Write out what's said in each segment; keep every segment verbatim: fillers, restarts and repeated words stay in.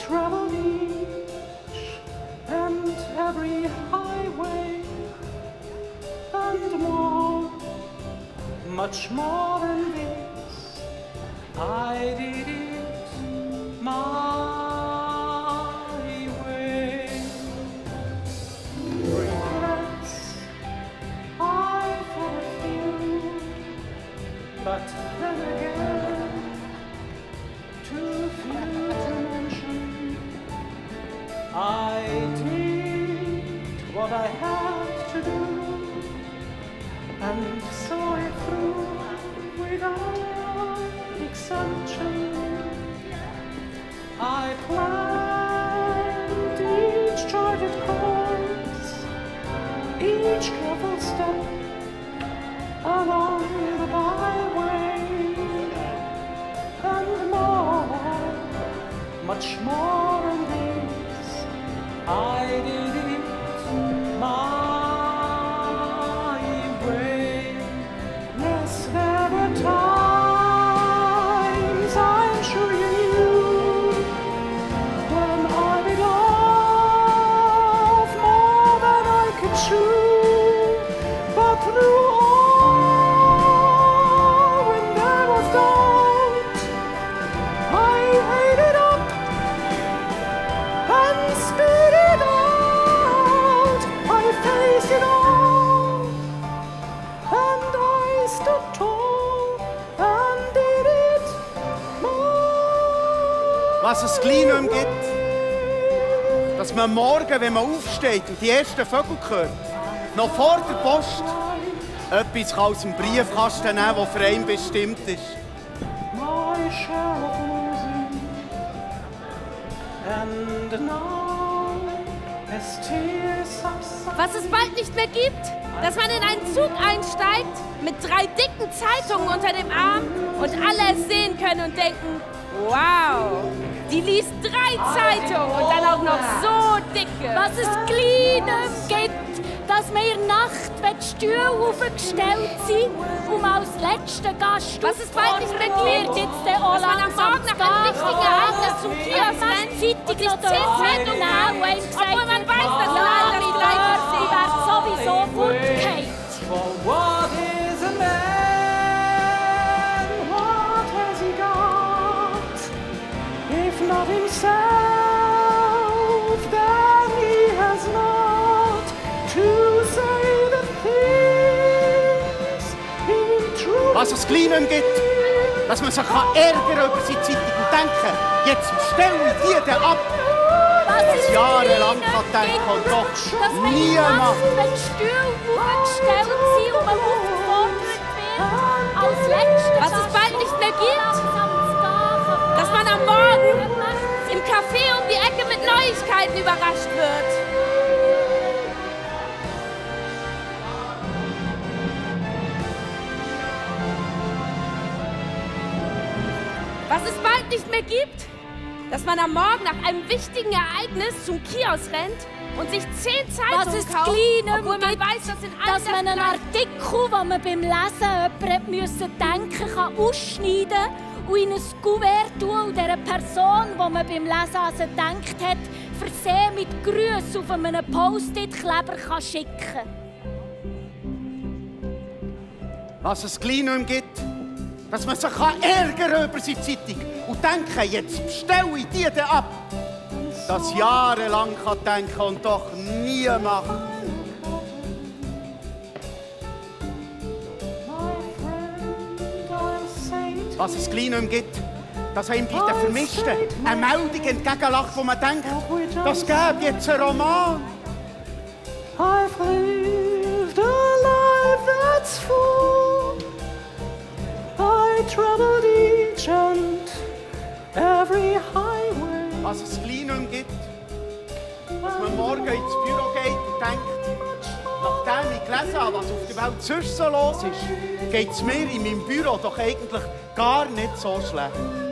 traveled each and every highway and more, much more than this. I did it my way. Regrets, I've had a few, but then again, too few to mention. I did what I had to do, and saw it through without exemption. I planned each charted course, each careful step along the byway, and more, much more than this, I did it my way. Yes, there were times, I'm sure you knew, when I bit off more than I could chew, but through all, when there was doubt, I ate it up and spit it out. I faced it all, and I stood tall and did it my Was es gleich nicht mehr gibt, dass man morgen, wenn man aufsteht und die ersten Vögel hört, noch vor der Post etwas aus dem Briefkasten nehmen, das für einen bestimmt ist. my share of losing, and now as tears subside. Was es bald nicht mehr gibt, dass man in einen Zug einsteigt mit drei dicken Zeitungen unter dem Arm und alle es sehen können und denken, wow, die liest drei Zeitungen und dann auch noch so dicke. Was es gleich nicht mehr gibt, dass man in der Nacht, wenn die Stühle aufgestellt sind, um als letzter Gast Was es bald nicht mehr gibt, gibt es dann auch dass man am langsam Morgen nach einem wichtigen Ereignis zum Kiosk rennt und sich zehn Zeitungen kauft, obwohl man weiß, dass ja, allein mit das der gleiche die wäre sowieso fortgefallen. For what is a man? What has he got? If not himself, then he has not to say the things he truly Was es gleich nicht mehr gibt, dass man sich ärgern kann über seine Zeitung und denken, jetzt stelle ich die dann ab. Was es jahrelang gleich kann nicht denken gibt, und doch dass man in nie der Nacht, macht. wenn die Stühle aufgestellt sind und man aufgefordert wird, als letzter Was es Gast bald nicht mehr gibt, langsam zu gehen, dass man am Morgen im Café um die Ecke mit Neuigkeiten überrascht wird. Was es bald nicht mehr gibt, dass man am Morgen nach einem wichtigen Ereignis zum Kiosk rennt und sich zehn was Zeitungen es kauft, gleich nicht obwohl mehr man gibt, weiß, dass in allen dass man einen das Artikel, den man beim Lesen jemanden müssen denken kann, ausschneiden und in ein Kuvert tun und dieser Person, die man beim Lesen also gedacht hat, versehen mit Grüßen auf einem Post-it-Kleber kann schicken. Was es gleich nicht mehr gibt, dass man sich ärgern kann über seine Zeitung und denken, jetzt bestelle ich die dann ab. Das jahrelang kann denken und doch nie macht. Was es gleich nicht mehr gibt, dass einem bei den Vermischten eine Meldung entgegenlacht, wo man denkt, das gäbe jetzt einen Roman. I've lived a life that's full. I traveled each and every highway. Was es gleich nicht mehr gibt, dass man morgen ins Büro geht und denkt, nachdem ich gelesen habe, was auf der Welt sonst so los ist, geht es mir in meinem Büro doch eigentlich gar nicht so schlecht.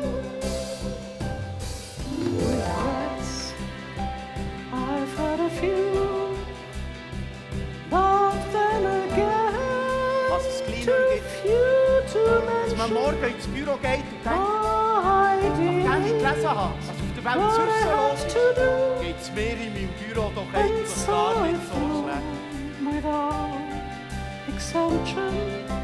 Regrets, I've had a few, but then again, Was es gleich nicht too mehr gibt, few to dass man mention. morgen ins Büro geht und denkt, I nachdem ich did gelesen habe, was auf der Welt sonst so los ist, geht es mir in meinem Büro doch eigentlich gar nicht so schlecht. Without exception,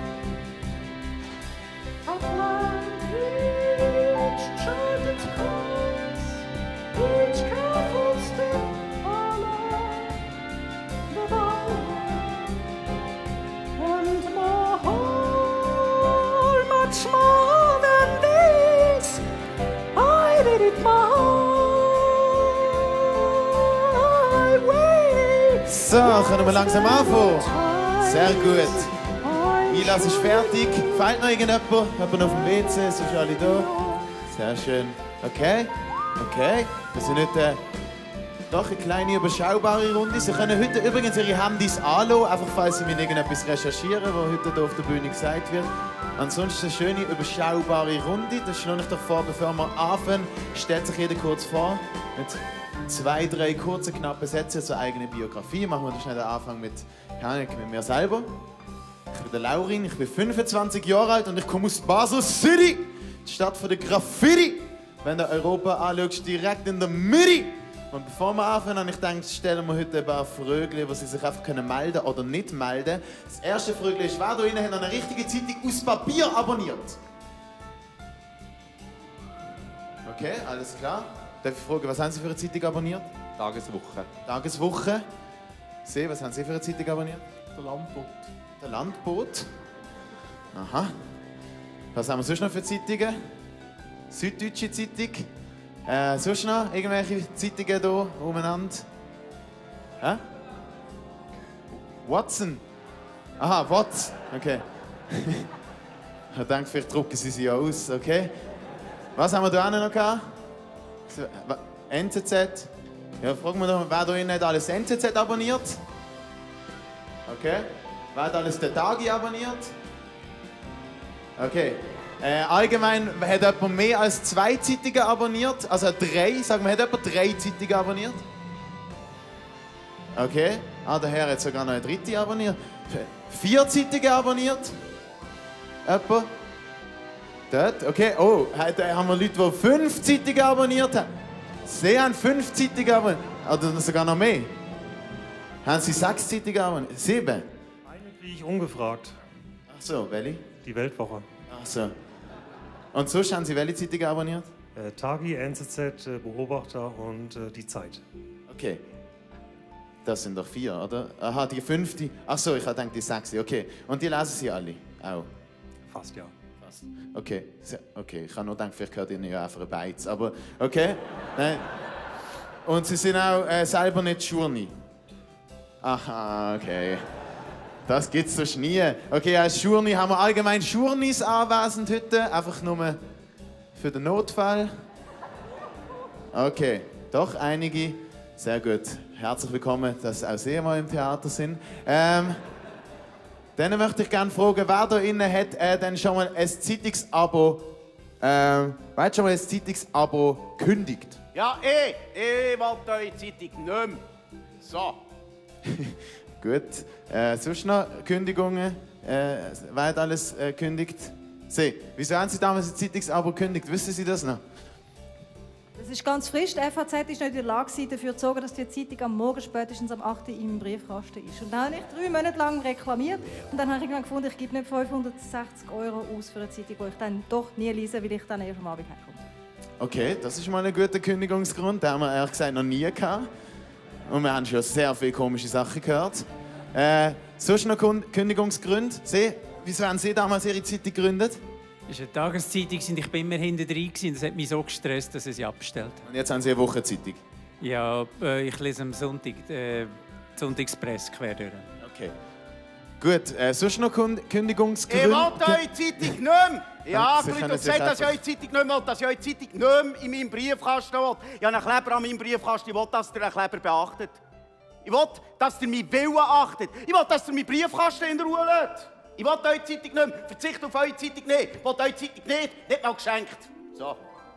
I've learned each charted course, each careful step along the byway, and more, much more than this, I did it my way. So, können wir langsam anfangen? Sehr gut. Einlass ist fertig. Fehlt noch irgendjemand? Jemand auf dem W C? Sind schon alle da? Sehr schön. Okay, okay. Wir sind heute doch eine kleine, überschaubare Runde. Sie können heute übrigens Ihre Handys anlassen, einfach falls Sie mit irgendetwas recherchieren, was heute hier auf der Bühne gesagt wird. Ansonsten eine schöne, überschaubare Runde. Das schlage ich doch vor, bevor wir anfangen, stellt sich jeder kurz vor. Mit zwei, drei kurzen, knappen Sätzen zur eigenen Biografie. Machen wir schnell den Anfang mit, ja, mit mir selber. Ich bin der Laurin, ich bin fünfundzwanzig Jahre alt und ich komme aus Basel City, die Stadt der Graffiti. Wenn du Europa anschaust, direkt in der Mitte. Und bevor wir anfangen, habe ich gedacht, stellen wir heute ein paar Fragen, die Sie sich einfach melden können oder nicht melden. Das erste Frage ist, wer da drinnen hat eine richtige Zeitung aus Papier abonniert? Okay, alles klar. Darf ich fragen, was haben Sie für eine Zeitung abonniert? Tageswoche. Tageswoche. Sie, was haben Sie für eine Zeitung abonniert? Der Landbot. Der Landbot. Aha. Was haben wir sonst noch für Zeitungen? Süddeutsche Zeitung. Äh, sonst noch irgendwelche Zeitungen hier umeinander? Hä? Watson. Aha, Watts. Okay. Ich denke, vielleicht drucken Sie sie ja aus, okay? Was haben wir da noch gehabt? N Z Z. Ja, fragen wir doch, wer da innen hat alles N Z Z abonniert? Okay. Wer hat alles den Tagi abonniert? Okay. Äh, allgemein hat jemand mehr als zwei Zeitungen abonniert? Also drei? Sagen wir, hat jemand drei Zeitungen abonniert? Okay. Ah, der Herr hat sogar noch eine dritte abonniert. Vier Zeitungen abonniert? Jemand? Dort? Okay. Oh, haben wir Leute, die fünf Zeitungen abonniert haben? Sie haben fünf Zeitungen abonniert. Oder sogar noch mehr? Haben Sie sechs Zeitungen abonniert? Sieben? Eine kriege ich ungefragt. Ach so, welche? Die Weltwoche. Ach so. Und sonst haben Sie welche Zeitungen abonniert? Äh, Tagi, N Z Z, äh, Beobachter und äh, die Zeit. Okay. Das sind doch vier, oder? Aha, die fünfte. Ach so, ich habe gedacht, die sechste. Okay. Und die lesen Sie alle? Auch? Fast, ja. Fast. Okay. Okay. Ich habe nur gedacht, vielleicht gehört Ihnen ja einfach ein Beiz. Aber okay. Nein. Und Sie sind auch äh, selber nicht Journey? Aha, okay. Das gibt es sonst nie. Okay, als Journey haben wir allgemein Journeys anwesend heute. Einfach nur für den Notfall. Okay, doch einige. Sehr gut. Herzlich willkommen, dass auch Sie mal im Theater sind. Ähm, dann möchte ich gerne fragen, wer da innen hat äh, denn schon mal ein Zeitungsabo, äh, wer hat schon mal ein Zeitungsabo gekündigt? Ja, ich, ich will eure Zeitung nicht mehr. So. Gut. Äh, sonst noch Kündigungen? Äh, wer hat alles äh, gekündigt? Sie, wieso haben Sie damals ein Zeitungsabo gekündigt? Wissen Sie das noch? Das ist ganz frisch. Die F A Z ist nicht in der Lage, dafür zu sorgen, dass die Zeitung am Morgen spätestens am acht Uhr im Briefkasten ist. Und dann habe ich drei Monate lang reklamiert und dann habe ich irgendwann gefunden, ich gebe nicht fünfhundertsechzig Euro aus für eine Zeitung, die ich dann doch nie lese, weil ich dann erst am Abend heimkomme. Okay, das ist mal ein guter Kündigungsgrund. Den haben wir ehrlich gesagt noch nie gehabt. Und wir haben schon sehr viele komische Sachen gehört. Äh, sonst noch Kündigungsgründe? Sie, wieso haben Sie damals Ihre Zeitung gegründet? Es war eine Tageszeitung und ich war immer hinten drin. Das hat mich so gestresst, dass ich sie abgestellt habe. Und jetzt haben Sie eine Wochenzeitung? Ja, ich lese am Sonntag äh, die Sonntagspresse quer durch. Okay. Gut, äh, sonst noch Kündigungsgründe? Ich will eure Zeitung nicht mehr. Ja, Sie aber ich können habe sich gesagt, dass ich einfach- eure Zeitung nicht mehr will, dass ich eure Zeitung nicht mehr in meinem Briefkasten will. Ich habe einen Kleber an meinem Briefkasten, ich will, dass ihr den Kleber beachtet. Ich will, dass ihr meinen Willen achtet. Ich will, dass ihr meinen Briefkasten in Ruhe lässt. Ich will eure Zeitung nicht mehr. Verzicht auf eure Zeitung nicht. Ich will eure Zeitung nicht. Nicht mal geschenkt. So.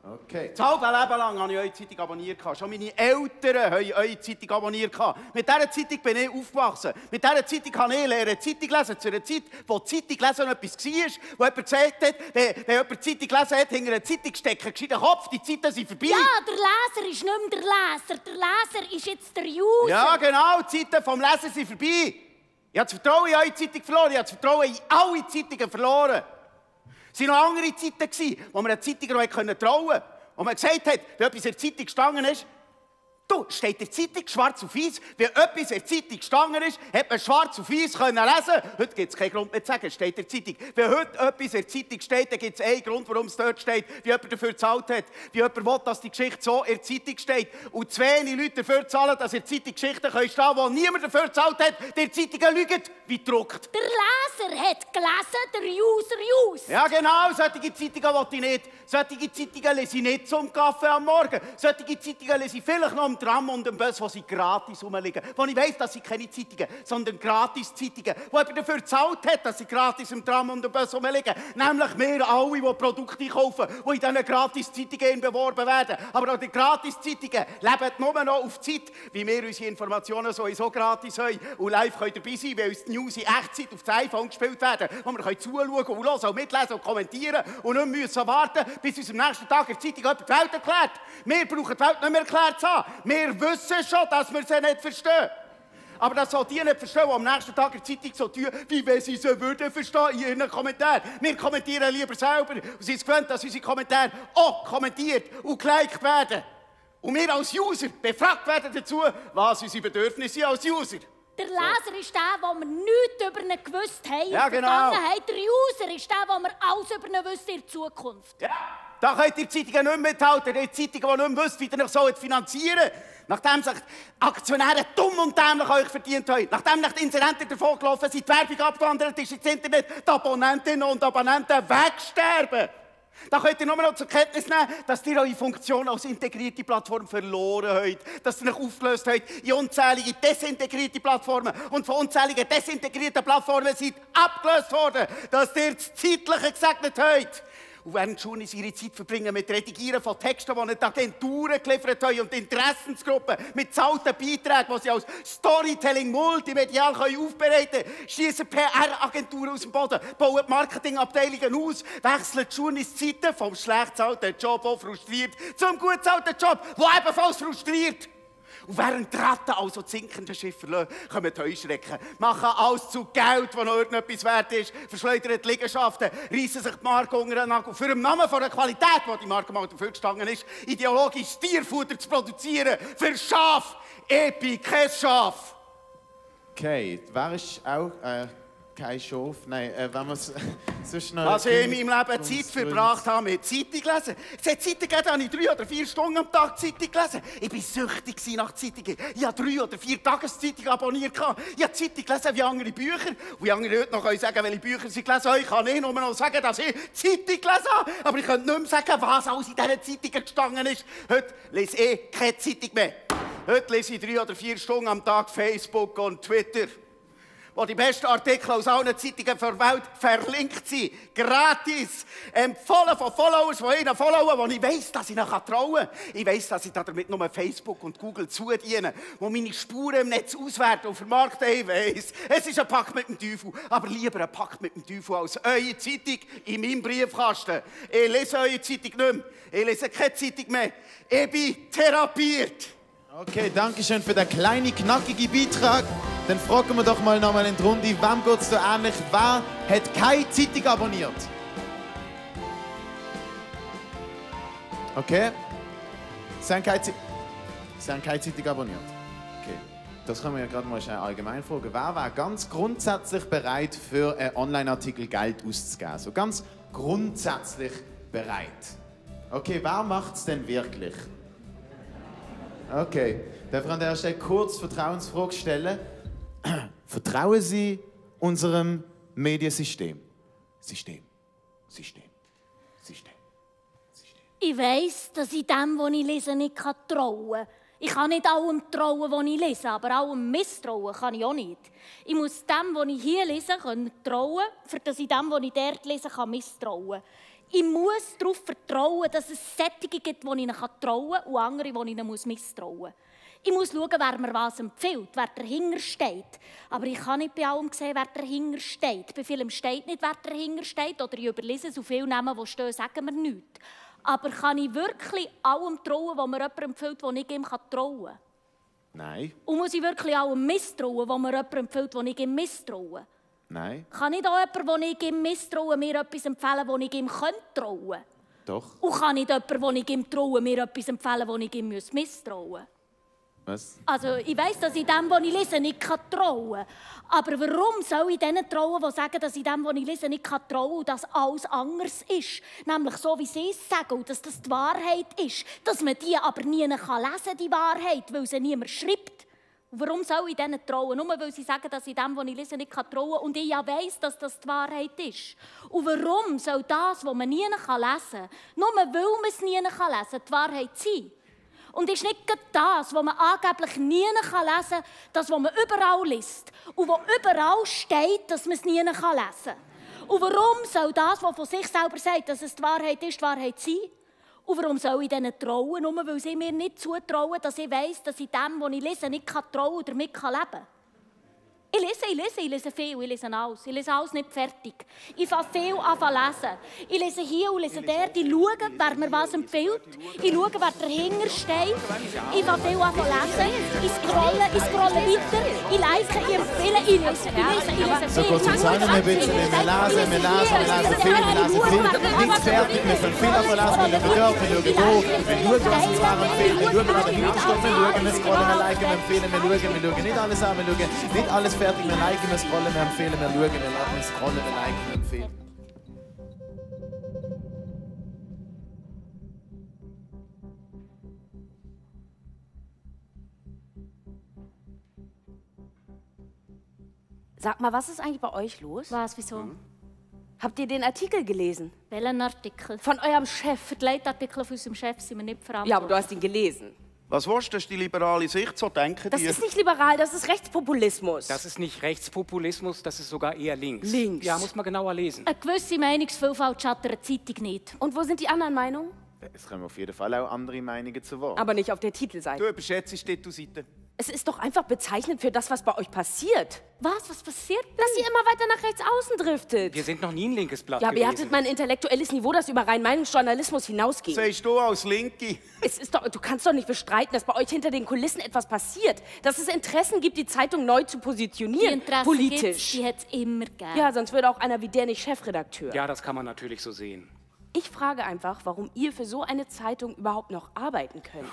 Okay. Das halbe Leben lang habe ich eure Zeitung abonniert. Schon meine Eltern haben eure Zeitung abonniert. Mit dieser Zeitung bin ich aufgewachsen. Mit dieser Zeitung habe ich lernen, Zeitung lesen. Zu einer Zeit, wo Zeitung lesen etwas war, wo jemand gesagt hat, wenn, wenn jemand Zeitung gelesen hat, hinter einer Zeitung stecken, gescheiter Kopf, die Zeiten sind vorbei. Ja, der Leser ist nicht mehr der Leser. Der Leser ist jetzt der User. Ja, genau, die Zeiten vom Lesen sind vorbei. Ich habe das Vertrauen in eure Zeitung verloren. Ich habe das Vertrauen in alle Zeitungen verloren. Es waren noch andere Zeiten, wo man einer Zeitung noch trauen konnte. Wo man gesagt hat, wenn etwas in der Zeitung gestanden ist, du, steht in der Zeitung schwarz auf weiß. Wenn etwas in der Zeitung gestanden ist, hat man schwarz auf weiß lesen können. Heute gibt es keinen Grund mehr zu sagen, es steht in der Zeitung. Wenn heute etwas in der Zeitung steht, dann gibt es einen Grund, warum es dort steht, wie jemand dafür gezahlt hat. Wie jemand will, dass die Geschichte so in der Zeitung steht. Und zu wenig Leute dafür zahlen, dass in der Zeitung Geschichten stehen können, die niemand dafür gezahlt hat, die Zeitungen lügen, wie gedruckt. Der Leser hat gelesen, der User User. Ja genau, solche Zeitungen will ich nicht. Solche Zeitungen lese ich nicht zum Kaffee am Morgen. Solche Zeitungen lese ich vielleicht noch am Tram und am Bus, wo sie gratis rumliegen. Wo ich weiss, dass sie keine Zeitungen, sondern Gratis-Zeitungen, wo jemand dafür gezahlt hat, dass sie gratis am Tram und am Bus rumliegen. Nämlich wir alle, die Produkte einkaufen, die in diesen Gratis-Zeitungen beworben werden. Aber auch die Gratis-Zeitungen leben nur noch auf Zeit, wie wir unsere Informationen sowieso gratis haben und live können dabei sein, weil uns die News in Echtzeit auf das iPhone gespielt werden, wo wir können zuschauen und hören und mitlesen und kommentieren und nicht müssen warten, bis uns am nächsten Tag in der Zeitung jemand die Welt erklärt. Wir brauchen die Welt nicht mehr erklärt zu haben. Wir wissen schon, dass wir sie nicht verstehen. Aber das soll die nicht verstehen, die am nächsten Tag in der Zeitung so tun, wie wenn sie sie würden verstehen in ihren Kommentaren. Wir kommentieren lieber selber und sind gewöhnt, dass unsere Kommentare auch kommentiert und geliked werden. Und wir als User befragt werden dazu, was unsere Bedürfnisse sind als User. Der Leser ist der, wo wir nichts über ihn gewusst haben ja, in der genau. Vergangenheit. Der User ist der, wo wir alles über ihn wissen in der Zukunft. Ja, da könnt ihr die Zeitungen nicht mehr mithalten. Die Zeitungen, die nicht mehr wissen, wie ihr euch so finanzieren sollt. Nachdem sich die Aktionäre dumm und dämlich euch verdient haben. Nachdem nicht die Inserenten davon gelaufen sind, die Werbung abgewandert ist ins Internet, die Abonnentinnen und Abonnenten wegsterben. Da könnt ihr nur noch zur Kenntnis nehmen, dass ihr eure Funktion als integrierte Plattform verloren habt. Dass ihr euch aufgelöst habt in unzählige desintegrierte Plattformen. Und von unzähligen desintegrierten Plattformen seid abgelöst worden. Dass ihr das Zeitliche gesegnet habt. Und während Journeys ihre Zeit verbringen mit Redigieren von Texten, die nicht Agenturen geliefert haben und Interessensgruppen mit zahlten Beiträgen, die sie als Storytelling multimedial aufbereiten können, schießen P R-Agenturen aus dem Boden, bauen Marketingabteilungen aus, wechseln Journeys Zeiten vom schlecht bezahlten Job, der frustriert, zum gut bezahlten Job, der ebenfalls frustriert. Und während die Ratten also das sinkende Schiff verlassen, kommen die Heuschrecken, machen alles zu Geld, das noch irgendetwas wert ist, verschleudern die Liegenschaften, reissen sich die Marke unter den Nagel. Für den Namen von der Qualität, die die Marke mal dafür gestanden ist, ideologisch Tierfutter zu produzieren, für Schaf, Epi, kein Schaf. Okay, wer ist auch äh, kein Schaf? Nein, äh, wenn man es sonst noch... Was ich in meinem Leben Zeit verbracht habe mit Zeitung lesen. Es hat Zeiten gegeben, da habe ich drei oder vier Stunden am Tag Zeitung gelesen. Ich war süchtig nach Zeitungen. Ich habe drei oder vier Tageszeitungen abonniert. Ich habe Zeitung gelesen wie andere Bücher. Und wie andere heute noch können sagen, welche Bücher sie gelesen haben. Ich kann nicht nur noch sagen, dass ich Zeitung gelesen habe. Aber ich könnte nicht mehr sagen, was alles in diesen Zeitungen gestanden ist. Heute lese ich keine Zeitung mehr. Heute lese ich drei oder vier Stunden am Tag Facebook und Twitter, wo die besten Artikel aus allen Zeitungen der Welt verlinkt sind. Gratis. Empfohlen von Followers, die ihnen followen, wo ich weiss, dass ich ihnen trauen kann. Ich weiss, dass ich damit nur Facebook und Google zudiene, wo meine Spuren im Netz auswerten und vermarkten. Ich weiss, es ist ein Pakt mit dem Teufel. Aber lieber ein Pakt mit dem Teufel als eure Zeitung in meinem Briefkasten. Ich lese eure Zeitung nicht mehr. Ich lese keine Zeitung mehr. Ich bin therapiert. Okay, danke schön für den kleinen, knackigen Beitrag. Dann fragen wir doch mal nochmal in die Runde, wem geht es da ähnlich? Wer hat keine Zeitung abonniert? Okay. Sie haben keine, Sie haben keine Zeitung abonniert. Okay. Das können wir ja gerade mal schnell allgemein fragen. Wer wäre ganz grundsätzlich bereit, für einen Online-Artikel Geld auszugeben? So ganz grundsätzlich bereit. Okay, wer macht es denn wirklich? Okay, darf ich an der Stelle kurz Vertrauensfrage stellen? Vertrauen Sie unserem Mediensystem? System, System, System, System. Ich weiss, dass ich dem, was ich lese, nicht trauen kann. Ich kann nicht allem trauen, was ich lese, aber allem misstrauen kann ich auch nicht. Ich muss dem, was ich hier lese, können trauen, für dass ich dem, was ich dort lese, kann misstrauen. Ich muss darauf vertrauen, dass es Sättige gibt, die ich ihnen trauen kann und andere, die ich ihnen misstrauen muss. Ich muss schauen, wer mir was empfiehlt, wer dahinter steht. Aber ich kann nicht bei allem sehen, wer dahinter steht. Bei vielem steht nicht, wer dahinter steht. Oder ich überlese so viele Namen, die stehen, sagen mir nichts. Aber kann ich wirklich allem trauen, was mir jemand empfiehlt, wo ich ihm trauen kann? Nein. Und muss ich wirklich allem misstrauen, was mir jemand empfiehlt, wo ich ihm misstraue? Nein. Kann nicht auch jemand, wo ich ihm misstraue, mir etwas empfehlen, wo ich ihm trauen könnte? Doch. Und kann nicht jemand, wo ich ihm traue, mir etwas empfehlen, wo ich ihm misstrauen muss? Was? Also, ich weiss, dass ich dem, was ich lese, nicht trauen kann. Aber warum soll ich denen trauen, die sagen, dass ich dem, was ich lese, nicht trauen kann und dass alles anders ist? Nämlich so, wie sie es sagen und dass das die Wahrheit ist. Dass man die aber nie lesen kann, die Wahrheit, weil sie niemand schreibt. Und warum soll ich denen trauen? Nur weil sie sagen, dass ich dem, was ich lese, nicht trauen kann und ich ja weiss, dass das die Wahrheit ist. Und warum soll das, was man nie lesen kann, nur weil man es nie lesen kann, die Wahrheit sein? Und ist nicht das, was man angeblich nie lesen kann, das, was man überall liest. Und wo überall steht, dass man es nie lesen kann. Und warum soll das, was von sich selber sagt, dass es die Wahrheit ist, die Wahrheit sein? Und warum soll ich denen trauen, nur weil sie mir nicht zutrauen, dass ich weiss, dass ich dem, was ich lese, nicht trauen kann und damit leben kann? Ich lese, ich lese, ich lese viel, ich lese alles. Ich lese alles nicht fertig. Ich fange viel an zu lesen. Ich lese hier und lese dort. Ich schaue, wer mir was empfiehlt. Ich schaue, wer dahinter steht. Ich fange viel an zu lesen. Ich scrolle, ich scrolle weiter. Ich like, ich empfehle, ich lese, ich lese, ich lese So viel. kurz und sagen wir ein bisschen. Wir lesen, wir lesen, wir lesen viel, wir lesen viel. Nichts fertig, wir können viel davon lesen. Wir schauen dort, wir schauen da. Wir schauen, was uns war empfehlen. Wir schauen, was wir hinten stehen. Wir schauen, wir scrollen, wir liken, wir empfehlen. Wir schauen, wir schauen nicht alles an. Wir schauen nicht alles fertig. Wir liken, wir scrollen, wir empfehlen. Wir schauen, wir laden, wir scrollen, wir liken, wir empfehlen. Sag mal, was ist eigentlich bei euch los? Was, wieso? Habt ihr den Artikel gelesen? Welchen Artikel? Von eurem Chef? Für die Leitartikel von unserem Chef sind wir nicht verantwortlich. Ja, aber du hast ihn gelesen. Was willst du, das ist die liberale Sicht, so denken Das die. ist nicht liberal, das ist Rechtspopulismus. Das ist nicht Rechtspopulismus, das ist sogar eher links. Links. Ja, muss man genauer lesen. Eine gewisse Meinungsvielfalt schadet einer Zeitung nicht. Und wo sind die anderen Meinungen? Es kommen auf jeden Fall auch andere Meinungen zu Wort. Aber nicht auf der Titelseite. Du überschätzt die Titelseite. Es ist doch einfach bezeichnend für das, was bei euch passiert. Was? Was passiert? Dass ihr immer weiter nach rechts außen driftet. Wir sind noch nie ein linkes Blatt Ja, aber ihr gewesen. hattet mal ein intellektuelles Niveau, das über rein Meinungsjournalismus hinausgeht. Sagst du als Linke? Es ist doch, du kannst doch nicht bestreiten, dass bei euch hinter den Kulissen etwas passiert. Dass es Interessen gibt, die Zeitung neu zu Die positionieren, Interessen politisch. gibt's, die hat es immer gegeben. Ja, sonst würde auch einer wie der nicht Chefredakteur. Ja, das kann man natürlich so sehen. Ich frage einfach, warum ihr für so eine Zeitung überhaupt noch arbeiten könnt.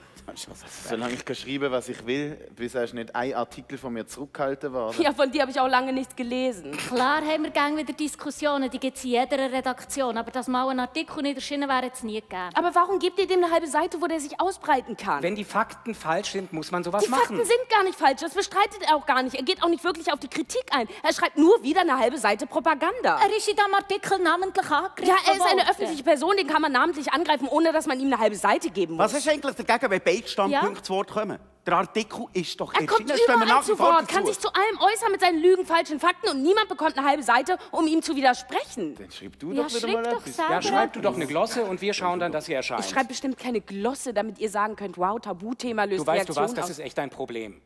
Solange ich kann schreiben, was ich will, bisher ist nicht ein Artikel von mir zurückgehalten worden. Ja, von dir habe ich auch lange nichts gelesen. Klar haben wir gerne wieder Diskussionen, die gibt es in jeder Redaktion. Aber dass mal ein Artikel nicht erschienen wäre, es nie gegeben. Aber warum gebt ihr dem eine halbe Seite, wo der sich ausbreiten kann? Wenn die Fakten falsch sind, muss man sowas die machen. Fakten sind gar nicht falsch, das bestreitet er auch gar nicht. Er geht auch nicht wirklich auf die Kritik ein. Er schreibt nur wieder eine halbe Seite Propaganda. Er ist in diesem Artikel namentlich angegriffen Ja, er ist eine worden. öffentliche Person, den kann man namentlich angreifen, ohne dass man ihm eine halbe Seite geben muss. Was ist eigentlich dagegen, wenn beide Standpunkte Ja? zu Wort kommen? Der Artikel ist doch Er kommt erschienen, stehen wir überall nach wie zu vor Wort, dazu. kann sich zu allem äußern mit seinen Lügen, falschen Fakten und niemand bekommt eine halbe Seite, um ihm zu widersprechen. Dann schreib du Ja, doch wieder schreib mal doch etwas. selber. Ja, schreib du doch eine Glosse und wir schauen dann, dass sie erscheint. Ich schreibe bestimmt keine Glosse, damit ihr sagen könnt, wow, Tabuthema löst Du weißt, du Reaktionen was, das aus. ist echt ein Problem.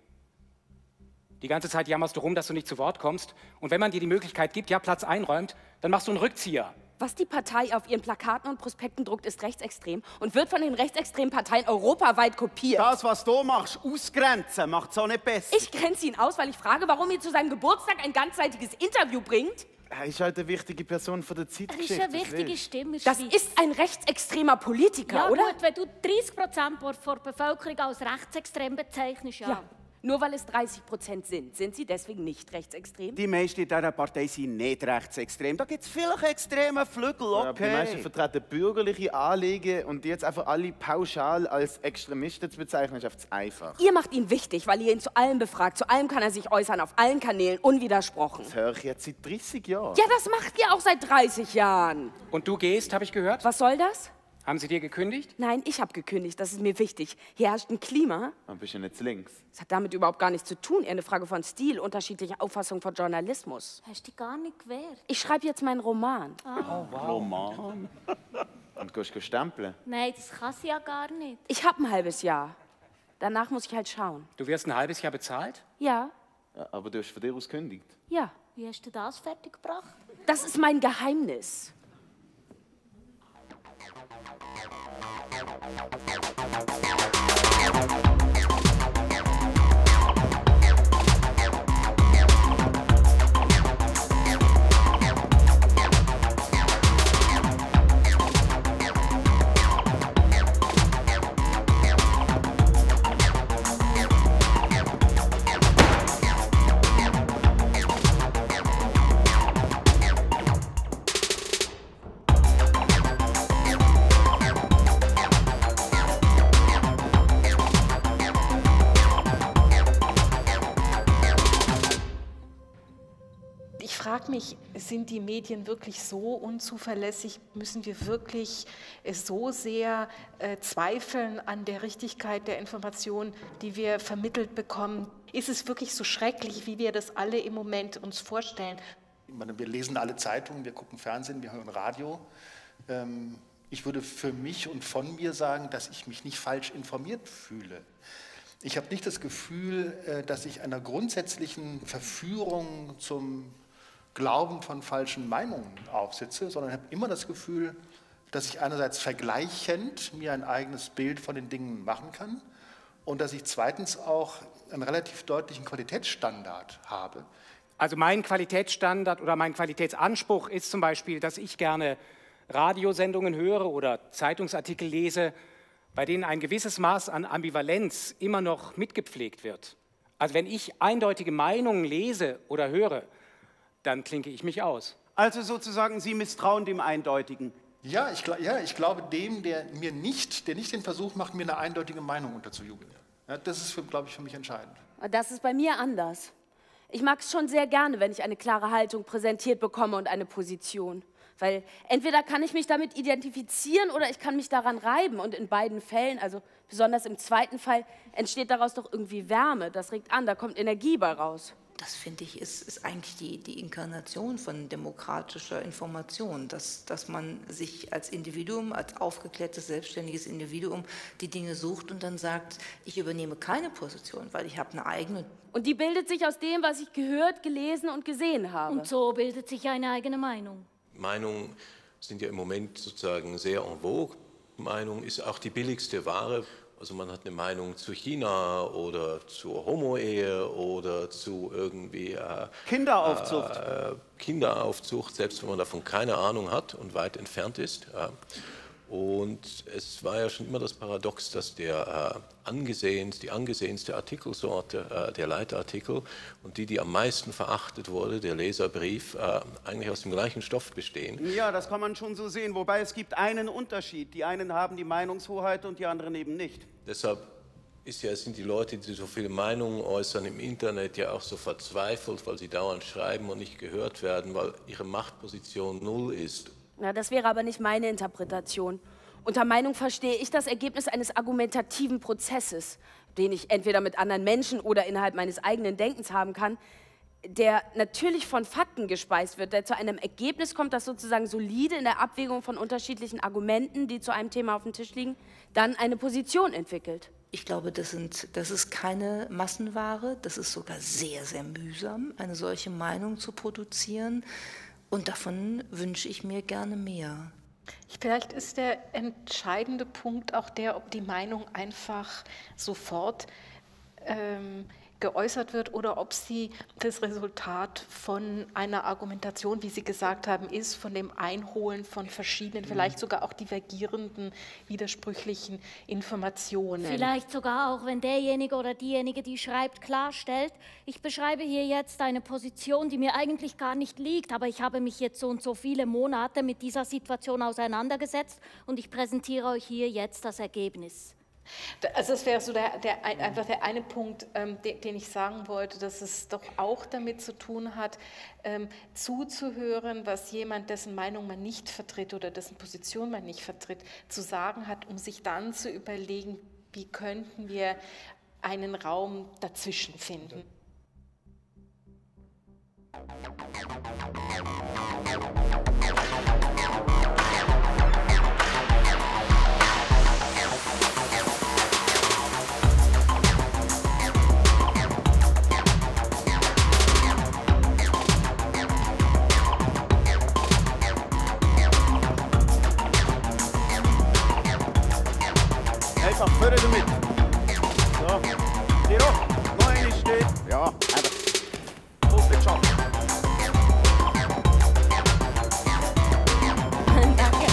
Die ganze Zeit jammerst du rum, dass du nicht zu Wort kommst. Und wenn man dir die Möglichkeit gibt, ja, Platz einräumt, dann machst du einen Rückzieher. Was die Partei auf ihren Plakaten und Prospekten druckt, ist rechtsextrem und wird von den rechtsextremen Parteien europaweit kopiert. Das, was du machst, ausgrenzen, macht es auch nicht besser. Ich grenze ihn aus, weil ich frage, warum ihr zu seinem Geburtstag ein ganzseitiges Interview bringt. Er ist halt eine wichtige Person von der Er ist Zeitgeschichte. eine wichtige Stimme. in der Das Schweiz. ist ein rechtsextremer Politiker, ja, oder? gut, wenn du dreißig Prozent der Bevölkerung als rechtsextrem bezeichnest, ja. Ja. Nur weil es dreißig Prozent sind, sind sie deswegen nicht rechtsextrem? Die meisten in dieser Partei sind nicht rechtsextrem. Da gibt es vielleicht extreme Flügel, Ja, aber die meisten okay. vertreten bürgerliche Anliegen und die jetzt einfach alle pauschal als Extremisten zu bezeichnen, ist einfach zu einfach. Ihr macht ihn wichtig, weil ihr ihn zu allem befragt. Zu allem kann er sich äußern, auf allen Kanälen, unwidersprochen. Das höre ich jetzt seit dreißig Jahren. Ja, das macht ihr auch seit dreißig Jahren. Und du gehst, habe ich gehört? Was soll das? Haben Sie dir gekündigt? Nein, ich habe gekündigt, das ist mir wichtig. Hier herrscht ein Klima. Ein bisschen jetzt links. Das hat damit überhaupt gar nichts zu tun. Eher eine Frage von Stil, unterschiedliche Auffassung von Journalismus. Hast du dich gar nicht gewehrt? Ich schreibe jetzt meinen Roman. Oh, wow. Roman. Und gehst du stempeln? Nein, das kann sie ja gar nicht. Ich habe ein halbes Jahr. Danach muss ich halt schauen. Du wirst ein halbes Jahr bezahlt? Ja. Ja, aber du hast von dir aus gekündigt. Ja. Wie hast du das fertiggebracht? Das ist mein Geheimnis. Ich frage mich, sind die Medien wirklich so unzuverlässig? Müssen wir wirklich so sehr äh, zweifeln an der Richtigkeit der Informationen, die wir vermittelt bekommen? Ist es wirklich so schrecklich, wie wir das alle im Moment uns vorstellen? Ich meine, wir lesen alle Zeitungen, wir gucken Fernsehen, wir hören Radio. Ähm, ich würde für mich und von mir sagen, dass ich mich nicht falsch informiert fühle. Ich habe nicht das Gefühl, äh, dass ich einer grundsätzlichen Verführung zum Glauben von falschen Meinungen aufsitze, sondern ich habe immer das Gefühl, dass ich einerseits vergleichend mir ein eigenes Bild von den Dingen machen kann und dass ich zweitens auch einen relativ deutlichen Qualitätsstandard habe. Also mein Qualitätsstandard oder mein Qualitätsanspruch ist zum Beispiel, dass ich gerne Radiosendungen höre oder Zeitungsartikel lese, bei denen ein gewisses Maß an Ambivalenz immer noch mitgepflegt wird. Also wenn ich eindeutige Meinungen lese oder höre, dann klinke ich mich aus. Also sozusagen, Sie misstrauen dem Eindeutigen. Ja, ich, ja, ich glaube dem, der mir nicht, der nicht den Versuch macht, mir eine eindeutige Meinung unterzujubeln. Ja, das ist, für, glaube ich, für mich entscheidend. Das ist bei mir anders. Ich mag es schon sehr gerne, wenn ich eine klare Haltung präsentiert bekomme und eine Position. Weil entweder kann ich mich damit identifizieren oder ich kann mich daran reiben. Und in beiden Fällen, also besonders im zweiten Fall, entsteht daraus doch irgendwie Wärme. Das regt an, da kommt Energie bei raus. Das, finde ich, ist, ist eigentlich die, die Inkarnation von demokratischer Information, dass, dass man sich als Individuum, als aufgeklärtes, selbstständiges Individuum die Dinge sucht und dann sagt, ich übernehme keine Position, weil ich habe eine eigene. Und die bildet sich aus dem, was ich gehört, gelesen und gesehen habe. Und so bildet sich eine eigene Meinung. Meinungen sind ja im Moment sozusagen sehr en vogue. Meinung ist auch die billigste Ware. Also man hat eine Meinung zu China oder zur Homo-Ehe oder zu irgendwie äh, Kinderaufzucht. Äh, Kinderaufzucht, selbst wenn man davon keine Ahnung hat und weit entfernt ist. Äh. Und es war ja schon immer das Paradox, dass der, äh, angesehenste, die angesehenste Artikelsorte, äh, der Leitartikel und die, die am meisten verachtet wurde, der Leserbrief, äh, eigentlich aus dem gleichen Stoff bestehen. Ja, das kann man schon so sehen, wobei es gibt einen Unterschied. Die einen haben die Meinungshoheit und die anderen eben nicht. Deshalb ist ja, sind die Leute, die so viele Meinungen äußern im Internet, ja auch so verzweifelt, weil sie dauernd schreiben und nicht gehört werden, weil ihre Machtposition null ist. Ja, das wäre aber nicht meine Interpretation. Unter Meinung verstehe ich das Ergebnis eines argumentativen Prozesses, den ich entweder mit anderen Menschen oder innerhalb meines eigenen Denkens haben kann, der natürlich von Fakten gespeist wird, der zu einem Ergebnis kommt, das sozusagen solide in der Abwägung von unterschiedlichen Argumenten, die zu einem Thema auf dem Tisch liegen, dann eine Position entwickelt. Ich glaube, das, sind, das ist keine Massenware, das ist sogar sehr, sehr mühsam, eine solche Meinung zu produzieren. Und davon wünsche ich mir gerne mehr. Vielleicht ist der entscheidende Punkt auch der, ob die Meinung einfach sofort ähm, geäußert wird oder ob sie das Resultat von einer Argumentation, wie Sie gesagt haben, ist, von dem Einholen von verschiedenen, vielleicht sogar auch divergierenden, widersprüchlichen Informationen. Vielleicht sogar auch, wenn derjenige oder diejenige, die schreibt, klarstellt, ich beschreibe hier jetzt eine Position, die mir eigentlich gar nicht liegt, aber ich habe mich jetzt so und so viele Monate mit dieser Situation auseinandergesetzt und ich präsentiere euch hier jetzt das Ergebnis. Also das wäre so der, der, einfach der eine Punkt, ähm, den, den ich sagen wollte, dass es doch auch damit zu tun hat, ähm, zuzuhören, was jemand, dessen Meinung man nicht vertritt oder dessen Position man nicht vertritt, zu sagen hat, um sich dann zu überlegen, wie könnten wir einen Raum dazwischen finden. Einfach vorne damit. So. Tiro, noch eine steht. Ja, eben. Gut geschafft. Danke.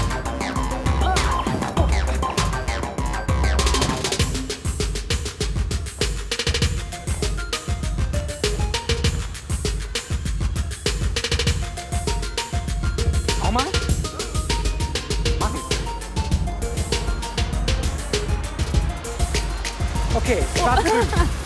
Auch mal? Mach ich. Okay, Start drüben.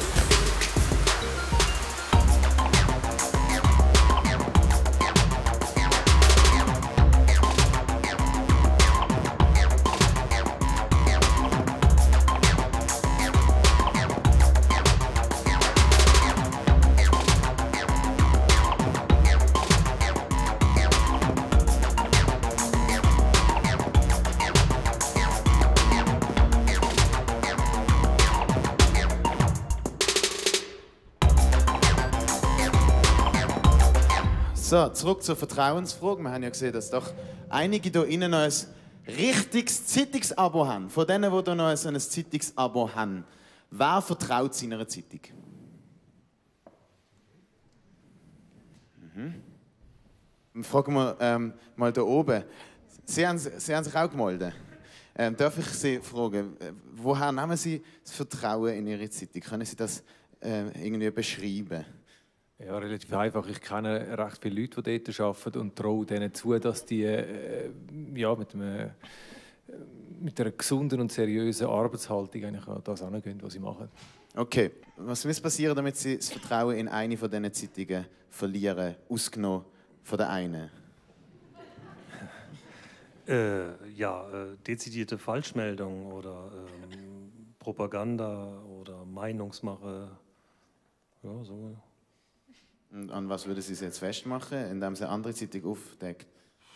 So, zurück zur Vertrauensfrage. Wir haben ja gesehen, dass doch einige hier innen noch ein richtiges Zeitungsabo haben. Von denen, die hier noch so ein Zeitungsabo haben. Wer vertraut seiner Zeitung? Mhm. Fragen wir ähm, mal hier oben. Sie haben, Sie haben sich auch gemeldet. Ähm, darf ich Sie fragen, woher nehmen Sie das Vertrauen in Ihre Zeitung? Können Sie das äh, irgendwie beschreiben? Ja, relativ einfach. Ich kenne recht viele Leute, die dort arbeiten und traue denen zu, dass die äh, ja, mit, einem, mit einer gesunden und seriösen Arbeitshaltung eigentlich an das angehen, was sie machen. Okay. Was muss passieren, damit Sie das Vertrauen in eine von diesen Zeitungen verlieren, ausgenommen von der einen? Äh, ja, äh, dezidierte Falschmeldung oder ähm, Propaganda oder Meinungsmache. Ja, so. Und an was würde Sie es jetzt festmachen, indem Sie eine andere Zeitung aufdeckt?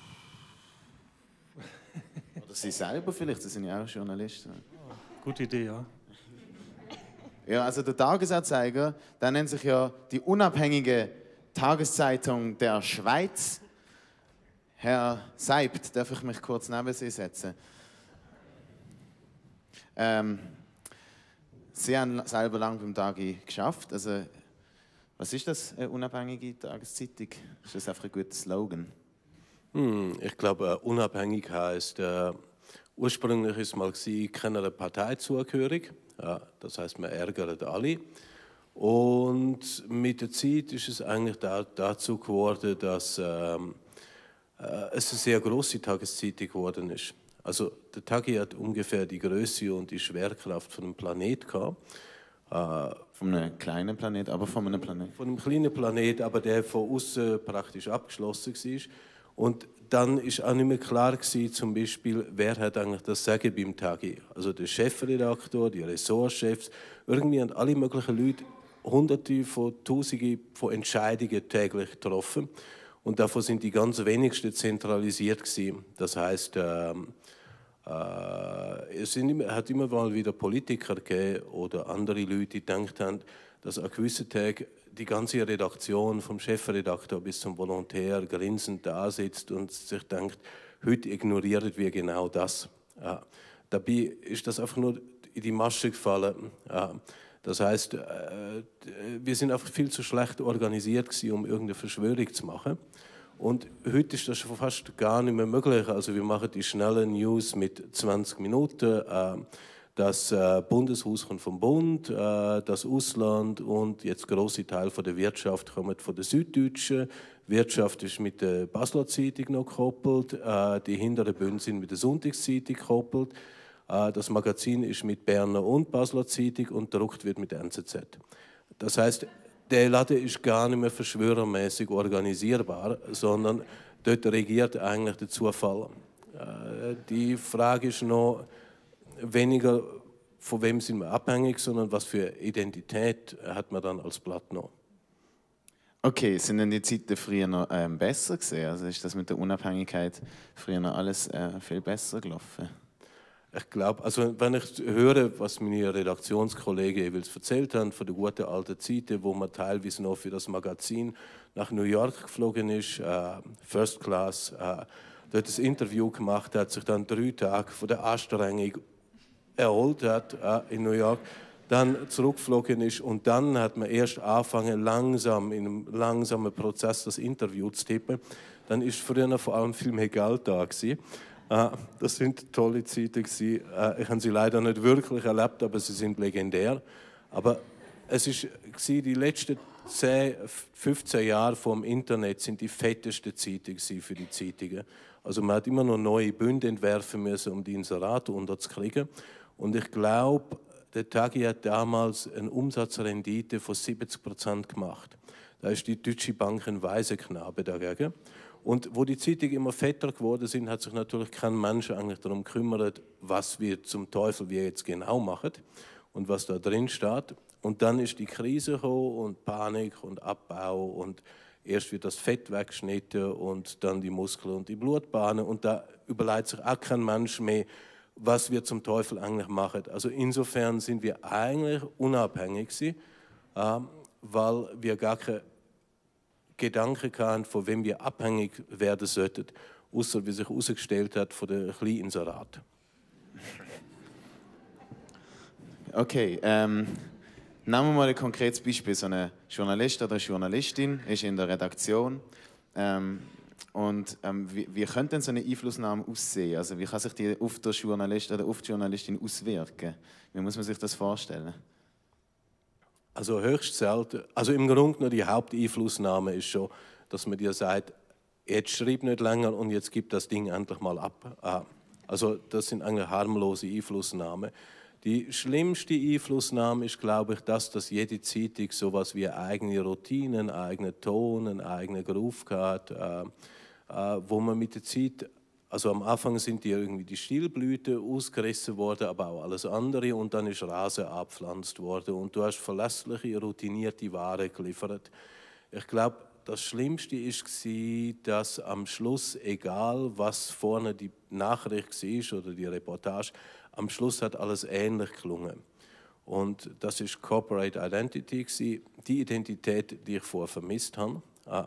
Oder Sie selber vielleicht, Sie sind ja auch Journalisten. Oh, gute Idee, ja. Ja, also der Tagesanzeiger, der nennt sich ja die unabhängige Tageszeitung der Schweiz. Herr Seibt, darf ich mich kurz neben Sie setzen? Ähm, Sie haben selber lange beim Tagi geschafft. Also, was ist das, eine unabhängige Tageszeitung? Ist das einfach ein guter Slogan? Hm, ich glaube, unabhängig heisst, äh, ursprünglich ist es mal keiner Partei zugehörig. Ja, das heißt, man ärgert alle. Und mit der Zeit ist es eigentlich da, dazu geworden, dass ähm, äh, es eine sehr große Tageszeitung geworden ist. Also der Tagi hat ungefähr die Größe und die Schwerkraft von einem Planet gehabt. Äh, von einem kleinen Planet, aber von einem Planet? Von einem kleinen Planet, aber der von außen praktisch abgeschlossen war. Und dann war auch nicht mehr klar gewesen, zum Beispiel, wer hat eigentlich das Sagen beim Tagi. Also der Chefredaktor, die Ressortchefs, irgendwie haben alle möglichen Leute Hunderte von Tausende von Entscheidungen täglich getroffen. Und davon sind die ganz wenigsten zentralisiert gewesen. Das heisst, ähm, äh, es sind immer, hat immer mal wieder Politiker gegeben oder andere Leute, die gedacht haben, dass an gewissen Tagen die ganze Redaktion, vom Chefredakteur bis zum Volontär, grinsend da sitzt und sich denkt, heute ignorieren wir genau das. Ja. Dabei ist das einfach nur in die Masche gefallen. Ja. Das heißt, äh, wir sind einfach viel zu schlecht organisiert gewesen, um irgendeine Verschwörung zu machen. Und heute ist das schon fast gar nicht mehr möglich. Also wir machen die schnellen News mit zwanzig Minuten. Äh, Das äh, Bundeshaus kommt vom Bund, äh, das Ausland und jetzt große Teil von der Wirtschaft kommt von der Süddeutschen. Die Wirtschaft ist mit der Basler Zeitung noch gekoppelt, äh, die hinteren Bünde sind mit der Sonntagszeitung gekoppelt. Das Magazin ist mit Berner und Basler Zeitung und gedruckt wird mit der N Z Z. Das heißt, der Laden ist gar nicht mehr verschwörermäßig organisierbar, sondern dort regiert eigentlich der Zufall. Die Frage ist noch weniger, von wem sind wir abhängig, sondern was für Identität hat man dann als Blatt noch. Okay, sind denn die Zeiten früher noch ähm, besser gewesen? Also ist das mit der Unabhängigkeit früher noch alles äh, viel besser gelaufen? Ich glaube, also wenn ich höre, was meine Redaktionskollegen jeweils erzählt haben von der guten alten Zeiten, wo man teilweise noch für das Magazin nach New York geflogen ist, äh, First Class, äh, dort ein Interview gemacht hat, sich dann drei Tage von der Anstrengung erholt hat äh, in New York, dann zurückgeflogen ist und dann hat man erst angefangen, langsam in einem langsamen Prozess das Interview zu tippen. Dann ist früher vor allem viel mehr Geld da gewesen. Das sind tolle Zeiten gewesen. Ich habe sie leider nicht wirklich erlebt, aber sie sind legendär. Aber es ist die letzten zehn, fünfzehn Jahre vom Internet sind die fettesten Zeiten für die Zeitungen. Also man hat immer noch neue Bünde entwerfen müssen, um die Inserate unterzukriegen. Und ich glaube, der Tagi hat damals eine Umsatzrendite von siebzig Prozent gemacht. Da ist die Deutsche Bank ein Waisenknabe dagegen. Und wo die Zeitungen immer fetter geworden sind, hat sich natürlich kein Mensch eigentlich darum gekümmert, was wir zum Teufel wir jetzt genau machen und was da drin steht. Und dann ist die Krise gekommen und Panik und Abbau und erst wird das Fett weggeschnitten und dann die Muskeln und die Blutbahnen. Und da überlegt sich auch kein Mensch mehr, was wir zum Teufel eigentlich machen. Also insofern sind wir eigentlich unabhängig gewesen, äh, weil wir gar keine Gedanken hatten, von wem wir abhängig werden sollten, außer wie sich herausgestellt hat, von der kleinen Inserat. Okay, ähm, nehmen wir mal ein konkretes Beispiel. So eine Journalist oder eine Journalistin ist in der Redaktion. Ähm, und ähm, wie, wie könnte denn so eine Einflussnahme aussehen? Also wie kann sich die auf den Journalist oder auf die Journalistin auswirken? Wie muss man sich das vorstellen? Also höchst selten. Also im Grunde nur die Haupteinflussnahme ist schon, dass man dir sagt, jetzt schreib nicht länger und jetzt gib das Ding endlich mal ab. Also das sind eigentlich harmlose Einflussnahmen. Die schlimmste Einflussnahme ist, glaube ich, das, dass jede Zeitung so etwas wie eigene Routinen, eigene Ton, einen eigenen Groove hat, äh, äh, wo man mit der Zeit, also am Anfang sind die irgendwie die Stielblüten ausgerissen worden, aber auch alles andere und dann ist Rasen abgepflanzt worden und du hast verlässliche, routinierte Ware geliefert. Ich glaube, das Schlimmste war, dass am Schluss, egal was vorne die Nachricht war oder die Reportage, am Schluss hat alles ähnlich gelungen. Und das ist Corporate Identity, die Identität, die ich vorher vermisst habe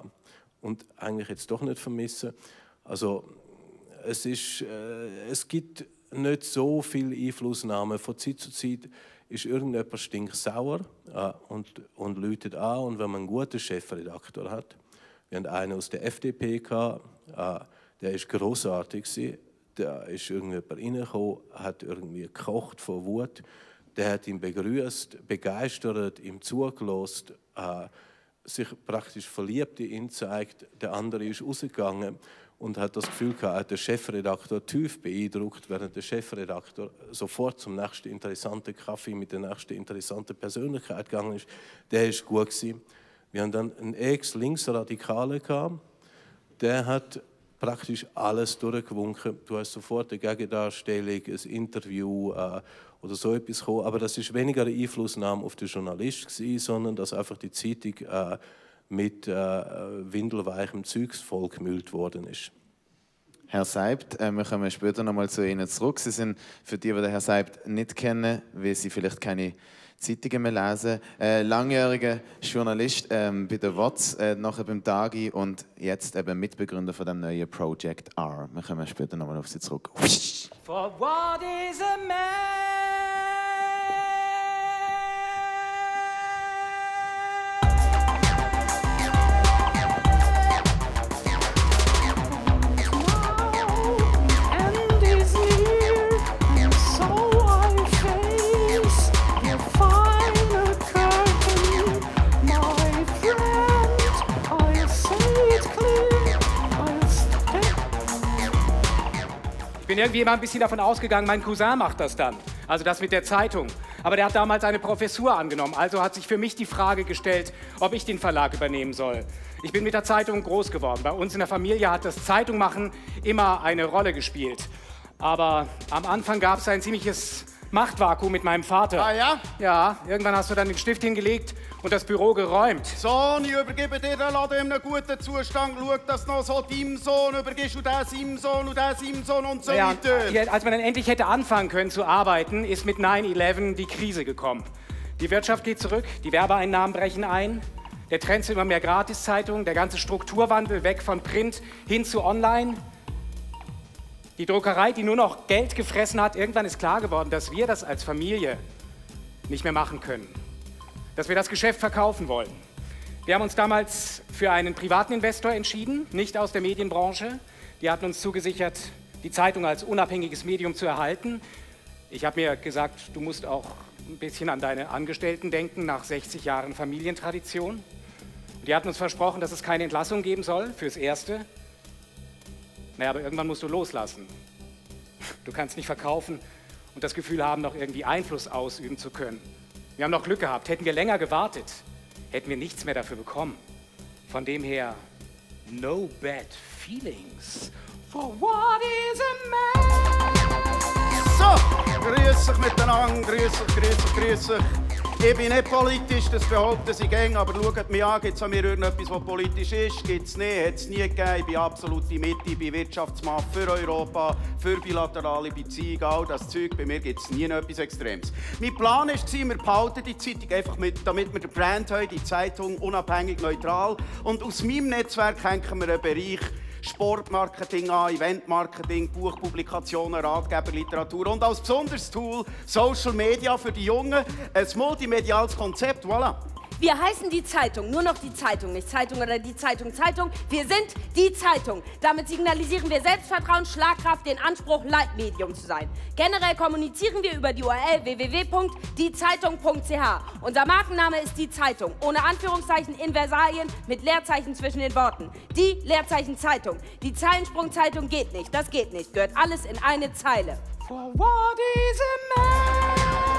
und eigentlich jetzt doch nicht vermisse. Also es, ist, äh, es gibt nicht so viel Einflussnahme. Von Zeit zu Zeit ist irgendjemand stinksauer äh, und, und läutet an. Und wenn man einen guten Chefredakteur hat, wir hatten einen aus der F D P, gehabt, äh, der war grossartig. Da ist irgendjemand reingekommen, hat irgendwie gekocht vor Wut. Der hat ihn begrüßt, begeistert, ihm zugelassen, äh, sich praktisch verliebt in ihn gezeigt. Der andere ist rausgegangen und hat das Gefühl gehabt, hat der Chefredakteur tief beeindruckt, während der Chefredakteur sofort zum nächsten interessanten Kaffee mit der nächsten interessanten Persönlichkeit gegangen ist. Der ist gut gewesen. Wir haben dann einen Ex-Linksradikalen gehabt, der hat praktisch alles durchgewunken. Du hast sofort eine Gegendarstellung, ein Interview äh, oder so etwas gekommen. Aber das ist weniger eine Einflussnahme auf den Journalist gewesen, sondern dass einfach die Zeitung äh, mit äh, windelweichem Zeugs vollgemüllt worden ist. Herr Seibt, äh, wir kommen später noch mal zu Ihnen zurück. Sie sind, für die, die den Herrn Seibt nicht kennen, weil Sie vielleicht keine Zeitungen mehr lesen, äh, langjähriger Journalist ähm, bei der W O Z, äh, nachher beim Tagi und jetzt eben Mitbegründer von dem neuen Project R. Wir kommen später noch mal auf Sie zurück. For what is a man? Ich bin irgendwie immer ein bisschen davon ausgegangen, mein Cousin macht das dann. Also das mit der Zeitung. Aber der hat damals eine Professur angenommen. Also hat sich für mich die Frage gestellt, ob ich den Verlag übernehmen soll. Ich bin mit der Zeitung groß geworden. Bei uns in der Familie hat das Zeitung machen immer eine Rolle gespielt. Aber am Anfang gab es ein ziemliches Machtvakuum mit meinem Vater. Ah ja? Ja, irgendwann hast du dann den Stift hingelegt und das Büro geräumt. Sohn, ich übergebe dir den Laden in einem guten Zustand. Schau, dass du noch so deinem Sohn übergibst und der seinem Sohn und der seinem Sohn und so Ja, weiter. als man dann endlich hätte anfangen können zu arbeiten, ist mit nine eleven die Krise gekommen. Die Wirtschaft geht zurück, die Werbeeinnahmen brechen ein, der Trend zu immer mehr Gratiszeitungen, der ganze Strukturwandel weg von Print hin zu Online. Die Druckerei, die nur noch Geld gefressen hat, irgendwann ist klar geworden, dass wir das als Familie nicht mehr machen können. Dass wir das Geschäft verkaufen wollen. Wir haben uns damals für einen privaten Investor entschieden, nicht aus der Medienbranche. Die hatten uns zugesichert, die Zeitung als unabhängiges Medium zu erhalten. Ich habe mir gesagt, du musst auch ein bisschen an deine Angestellten denken, nach sechzig Jahren Familientradition. Die hatten uns versprochen, dass es keine Entlassung geben soll, fürs Erste. Naja, aber irgendwann musst du loslassen. Du kannst nicht verkaufen und das Gefühl haben, noch irgendwie Einfluss ausüben zu können. Wir haben noch Glück gehabt. Hätten wir länger gewartet, hätten wir nichts mehr dafür bekommen. Von dem her, no bad feelings. For what is a man? So, grüß dich miteinander, grüß dich, grüß dich, grüß dich. Ich bin nicht politisch, das behaupten sie gern, aber schaut mich an, gibt es an mir irgendetwas, was politisch ist? Gibt es nicht, hat es nie gegeben. Ich bin absolute Mitte, ich bin Wirtschaftsmann für Europa, für bilaterale Beziehungen, all das Zeug. Bei mir gibt es nie etwas Extremes. Mein Plan war, wir behalten die Zeitung einfach mit, damit wir den Brand haben, die Zeitung unabhängig, neutral. Und aus meinem Netzwerk hängen wir einen Bereich Sportmarketing an, Eventmarketing, Buchpublikationen, Ratgeber, Literatur und als besonderes Tool Social Media für die Jungen. Ein multimediales Konzept, voilà. Wir heißen die Zeitung, nur noch die Zeitung, nicht Zeitung oder die Zeitung, Zeitung. Wir sind die Zeitung. Damit signalisieren wir Selbstvertrauen, Schlagkraft, den Anspruch, Leitmedium zu sein. Generell kommunizieren wir über die U R L w w w punkt die zeitung punkt c h. Unser Markenname ist die Zeitung, ohne Anführungszeichen, Inversalien, mit Leerzeichen zwischen den Worten. Die Leerzeichen Zeitung. Die Zeilensprung-Zeitung geht nicht, das geht nicht, gehört alles in eine Zeile. For what is a man?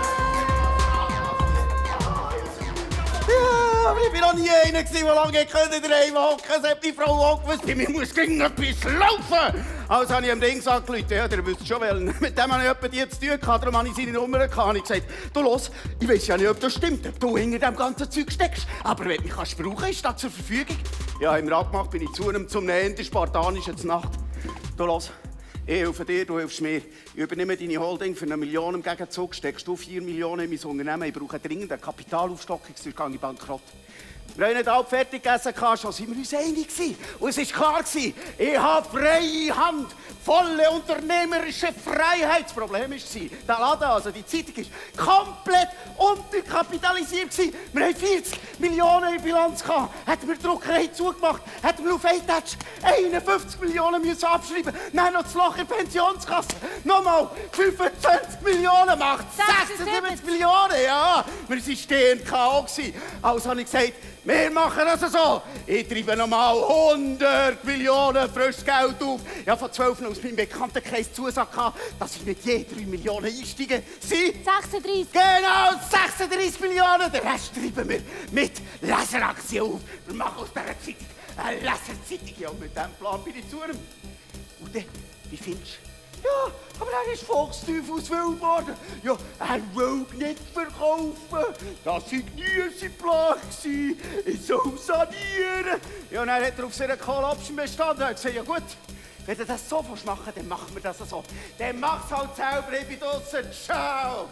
Ja, aber ich bin noch nie einer, der lange in der Heim hocken konnte. Das hat die Frau auch gewusst. Bei mir muss gegen etwas laufen. Also habe ich ihm Dings angerufen. Ja, der wüsste schon, weil mit dem habe ich etwa die zu tun gehabt. Darum habe ich seine Nummer gehabt. Ich gesagt, du los, ich weiß ja nicht, ob das stimmt, ob du hinter dem ganzen Zeug steckst. Aber wenn du mich kannst brauchen, ist das zur Verfügung. Ja, im Rat gemacht bin ich zu einem zum Ende spartanischen zur Nacht. Du los. Ich helfe dir, du hilfst mir. Ich übernehme deine Holding für eine Million im Gegenzug. Steckst du vier Millionen in mein Unternehmen. Ich brauche dringend eine Kapitalaufstockung, sonst gehe ich bankrott. Wir haben nicht halb fertig gegessen, schon sind wir uns einig. Und es war klar, ich habe freie Hand, volle unternehmerische Freiheit. Das Problem war, der Laden, also die Zeitung, war komplett unterkapitalisiert. Wir hatten vierzig Millionen in Bilanz. Hätten wir die Druckerei zugemacht, hätten wir auf einen Touch einundfünfzig Millionen müssen abschreiben. Dann noch das Loch in die Pensionskasse. Nochmal fünfundzwanzig Millionen macht sechsundsiebzig Millionen. Ja, wir waren stehend K O. Also habe ich gesagt, wir machen das so. Ich treibe nochmal hundert Millionen frisches Geld auf. Ich habe von zwölf aus meinem Bekanntenkreis Zusage gehabt, dass ich nicht je drei Millionen einsteige. Sie? sechsunddreißig. Genau, sechsunddreißig Millionen. Den Rest treiben wir mit Leseraktien auf. Wir machen aus dieser Zeitung eine Leserzeitung. Ja, mit diesem Plan bin ich zu ihm. Und dann, wie findest du? Ja, aber er ist Volksteufelswild geworden. Ja, er will nicht verkaufen. Das war nie sein Plan. Ich soll sanieren. Ja, und dann hat er auf seiner Kollapsen bestanden. Er hat gesagt, ja gut, wenn du das so machen willst, dann machen wir das so. Dann mach's halt selber, ich bin draussen. Ciao.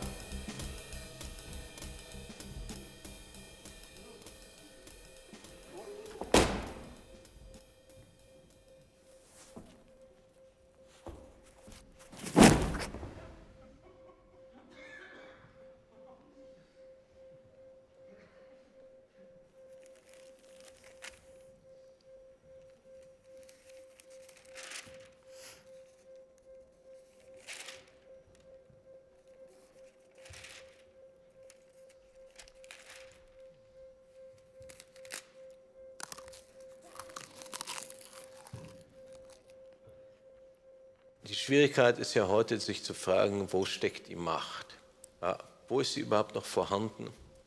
Schwierigkeit ist ja heute, sich zu fragen, wo steckt die Macht? Ja, wo ist sie überhaupt noch vorhanden?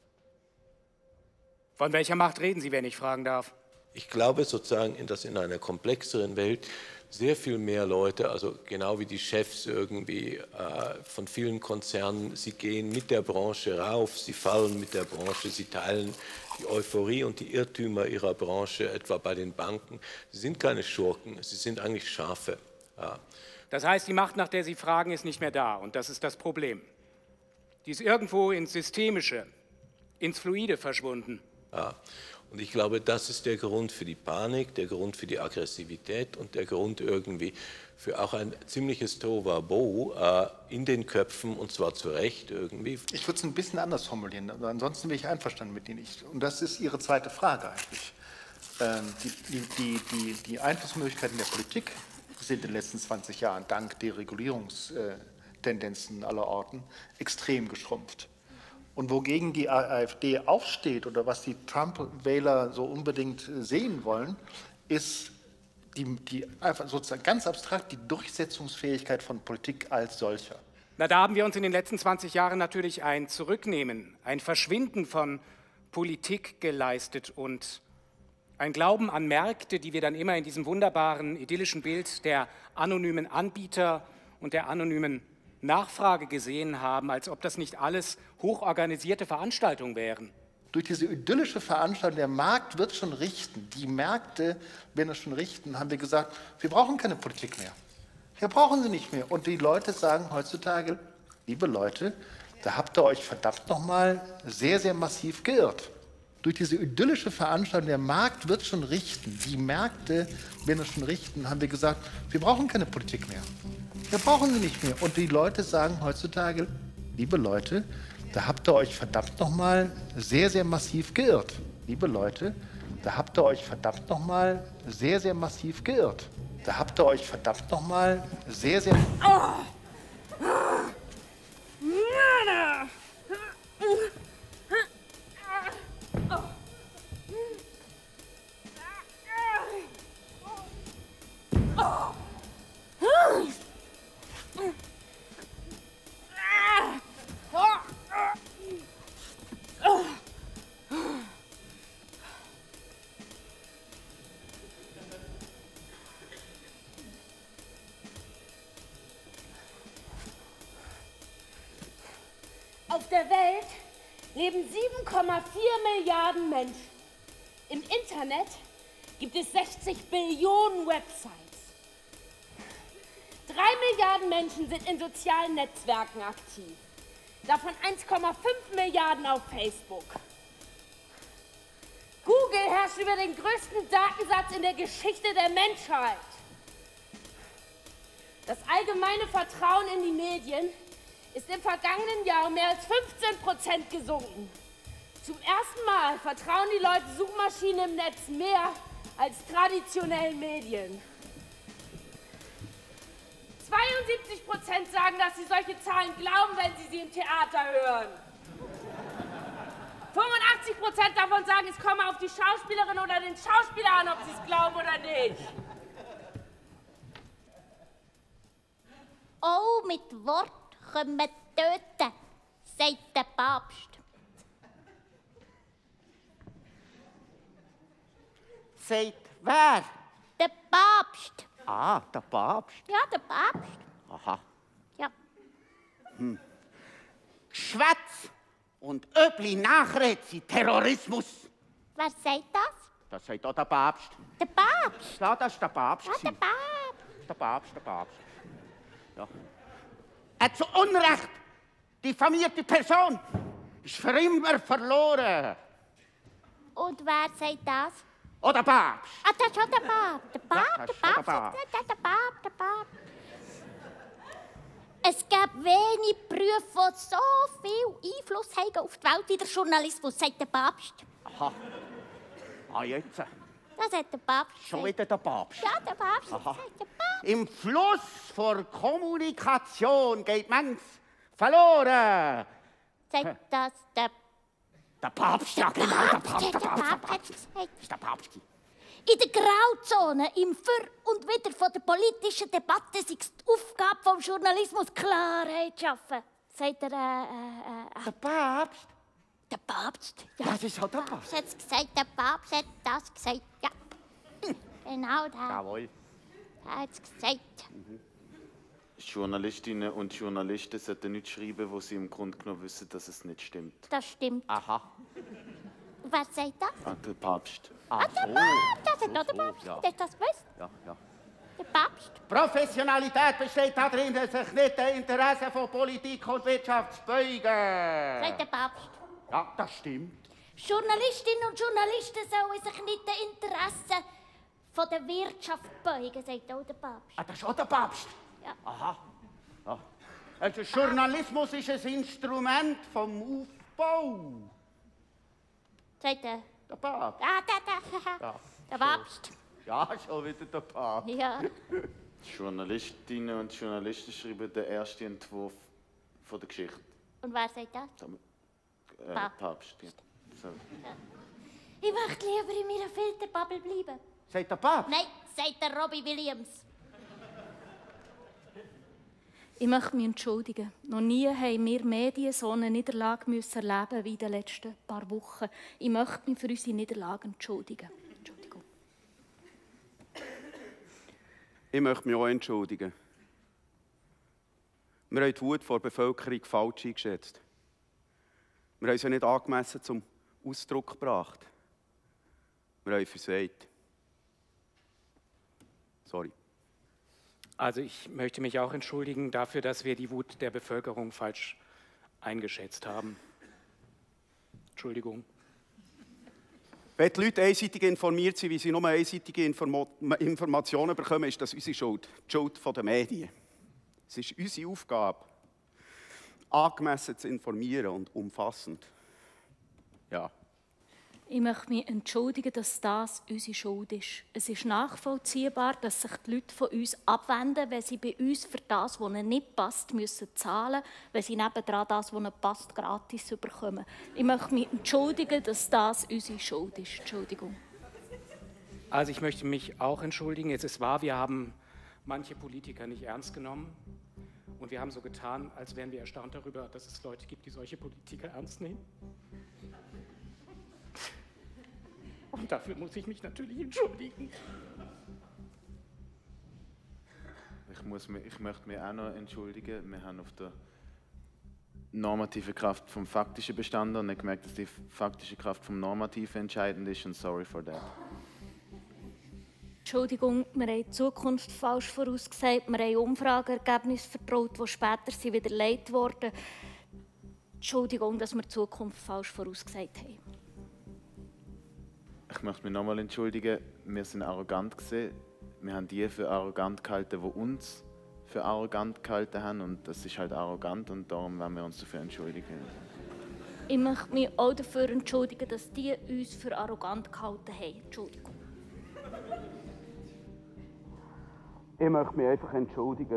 Von welcher Macht reden Sie, wenn ich fragen darf? Ich glaube sozusagen, dass in einer komplexeren Welt sehr viel mehr Leute, also genau wie die Chefs irgendwie äh, von vielen Konzernen, sie gehen mit der Branche rauf, sie fallen mit der Branche, sie teilen die Euphorie und die Irrtümer ihrer Branche, etwa bei den Banken. Sie sind keine Schurken, sie sind eigentlich Schafe. Ja. Das heißt, die Macht, nach der Sie fragen, ist nicht mehr da und das ist das Problem. Die ist irgendwo ins Systemische, ins Fluide verschwunden. Ja. Und ich glaube, das ist der Grund für die Panik, der Grund für die Aggressivität und der Grund irgendwie für auch ein ziemliches Tohuwabohu äh, in den Köpfen, und zwar zu Recht irgendwie. Ich würde es ein bisschen anders formulieren, aber ansonsten bin ich einverstanden mit Ihnen. Ich, und das ist Ihre zweite Frage eigentlich. Ähm, die, die, die, die, die Einflussmöglichkeiten der Politik sind in den letzten zwanzig Jahren dank Deregulierungstendenzen aller Orten extrem geschrumpft. Und wogegen die AfD aufsteht oder was die Trump-Wähler so unbedingt sehen wollen, ist die, die einfach sozusagen ganz abstrakt die Durchsetzungsfähigkeit von Politik als solcher. Na, da haben wir uns in den letzten zwanzig Jahren natürlich ein Zurücknehmen, ein Verschwinden von Politik geleistet und ein Glauben an Märkte, die wir dann immer in diesem wunderbaren, idyllischen Bild der anonymen Anbieter und der anonymen Nachfrage gesehen haben, als ob das nicht alles hochorganisierte Veranstaltungen wären. Durch diese idyllische Veranstaltung, der Markt wird schon richten, die Märkte werden es schon richten, haben wir gesagt, wir brauchen keine Politik mehr. Wir brauchen sie nicht mehr. Und die Leute sagen heutzutage, liebe Leute, da habt ihr euch verdammt nochmal sehr, sehr massiv geirrt. Durch diese idyllische Veranstaltung, der Markt wird schon richten, die Märkte werden es schon richten, haben wir gesagt, wir brauchen keine Politik mehr. Wir brauchen sie nicht mehr. Und die Leute sagen heutzutage, liebe Leute, da habt ihr euch verdammt nochmal sehr, sehr massiv geirrt. Liebe Leute, da habt ihr euch verdammt nochmal sehr, sehr massiv geirrt. Da habt ihr euch verdammt nochmal sehr, sehr... Oh. Auf der Welt leben sieben Komma vier Milliarden Menschen. Im Internet gibt es sechzig Billionen Websites. Drei Milliarden Menschen sind in sozialen Netzwerken aktiv. Davon eins Komma fünf Milliarden auf Facebook. Google herrscht über den größten Datensatz in der Geschichte der Menschheit. Das allgemeine Vertrauen in die Medien ist im vergangenen Jahr um mehr als fünfzehn Prozent gesunken. Zum ersten Mal vertrauen die Leute Suchmaschinen im Netz mehr als traditionellen Medien. zweiundsiebzig Prozent sagen, dass sie solche Zahlen glauben, wenn sie sie im Theater hören. fünfundachtzig Prozent davon sagen, es komme auf die Schauspielerin oder den Schauspieler an, ob sie es glauben oder nicht. Oh, mit Wort können wir töten, sagt der Papst. Sagt wer? Der Papst. Ah, der Papst. Ja, der Papst. Aha. Ja. Hm. Geschwätz und üble Nachrede sind Terrorismus. Wer sagt das? Das sagt auch der Papst. Der Papst? Ja, das ist der Papst. Ja, der Papst. Der Papst, der Papst. Ja. Eine zu Unrecht diffamierte Person ist für immer verloren. Und wer sagt das? Oh, der Papst. Ah, das ist schon der Papst. Der Papst, Ja, das der ist schon der Papst, Papst. der, der, der Papst, der Papst. Es gibt wenig Berufe, die so viel Einfluss haben auf die Welt wie der Journalismus, sagt der Papst. Aha. Ah, jetzt. Das hat der Papst Schon gesagt. wieder der Papst. Ja, der Papst hat Aha. gesagt, der Papst. Im Fluss vor Kommunikation geht man's verloren. Sagt das der Der Papst, ja genau, der Papst, der Der Papst, der Papst hat Papst. es gesagt. Das ist der Papst. In der Grauzone, im Für und Wider von der politischen Debatte sei es die Aufgabe des Journalismus, Klarheit zu schaffen. Sagt der, äh, äh, äh, Der Papst? Der Papst? Ja, Das ist halt der Papst. hat es gesagt, der Papst hat das gesagt. Ja, genau das. Jawohl. Er hat es gesagt. Journalistinnen und Journalisten sollten nicht schreiben, wo sie im Grunde genommen wissen, dass es nicht stimmt. Das stimmt. Aha. Und wer sagt das? Ah, der Papst. Ah, der Papst! Das hat auch der Papst. ja. Der hat das gewusst. Ja, ja. Der Papst. Professionalität besteht darin, sich nicht den Interessen von Politik und Wirtschaft zu beugen. Sagt der Papst. Ja, das stimmt. Journalistinnen und Journalisten sollen sich nicht den Interessen von der Wirtschaft beugen, sagt auch der Papst. Ah, das ist auch der Papst? Ja. Aha. Ja. Also Journalismus ist ein Instrument vom Aufbau. Sagt der? Der Papst. Ah, der, der, Ja, der Papst. Ja, schon wieder der Papst. Ja. Journalistinnen und Journalisten schreiben den ersten Entwurf von der Geschichte. Und wer sagt das? Der äh, Papst. Papst. Ja. So. Ich möchte lieber in meiner Filterbubble bleiben. Sagt der Papst? Nein, sagt der Robbie Williams. Ich möchte mich entschuldigen. Noch nie haben wir Medien so eine Niederlage müssen erleben wie in den letzten paar Wochen. Ich möchte mich für unsere Niederlage entschuldigen. Entschuldigung. Ich möchte mich auch entschuldigen. Wir haben die Wut vor der Bevölkerung falsch eingeschätzt. Wir haben sie nicht angemessen zum Ausdruck gebracht. Wir haben versagt. Sorry. Also ich möchte mich auch entschuldigen dafür, dass wir die Wut der Bevölkerung falsch eingeschätzt haben. Entschuldigung. Wenn die Leute einseitig informiert sind, wie sie nur einseitige Informo Informationen bekommen, ist das unsere Schuld. Die Schuld der Medien. Es ist unsere Aufgabe, angemessen zu informieren und umfassend. Ja. Ich möchte mich entschuldigen, dass das unsere Schuld ist. Es ist nachvollziehbar, dass sich die Leute von uns abwenden, wenn sie bei uns für das, was ihnen nicht passt, müssen zahlen, wenn sie nebendran das, was ihnen passt, gratis bekommen. Ich möchte mich entschuldigen, dass das unsere Schuld ist. Entschuldigung. Also ich möchte mich auch entschuldigen. Jetzt ist wahr, wir haben manche Politiker nicht ernst genommen. Und wir haben so getan, als wären wir erstaunt darüber, dass es Leute gibt, die solche Politiker ernst nehmen. Und dafür muss ich mich natürlich entschuldigen. Ich, muss mich, ich möchte mich auch noch entschuldigen. Wir haben auf der normativen Kraft vom faktischen bestanden und nicht gemerkt, dass die faktische Kraft vom Normativen entscheidend ist. Und sorry for that. Entschuldigung, wir haben die Zukunft falsch vorausgesagt. Wir haben Umfrageergebnisse vertraut, die später sind widerlegt wurden. Entschuldigung, dass wir die Zukunft falsch vorausgesagt haben. Ich möchte mich nochmal entschuldigen. Wir sind arrogant gewesen. Wir haben die für arrogant gehalten, die uns für arrogant gehalten haben. Und das ist halt arrogant und darum wollen wir uns dafür entschuldigen. Ich möchte mich auch dafür entschuldigen, dass die uns für arrogant gehalten haben. Entschuldigung. Ich möchte mich einfach entschuldigen.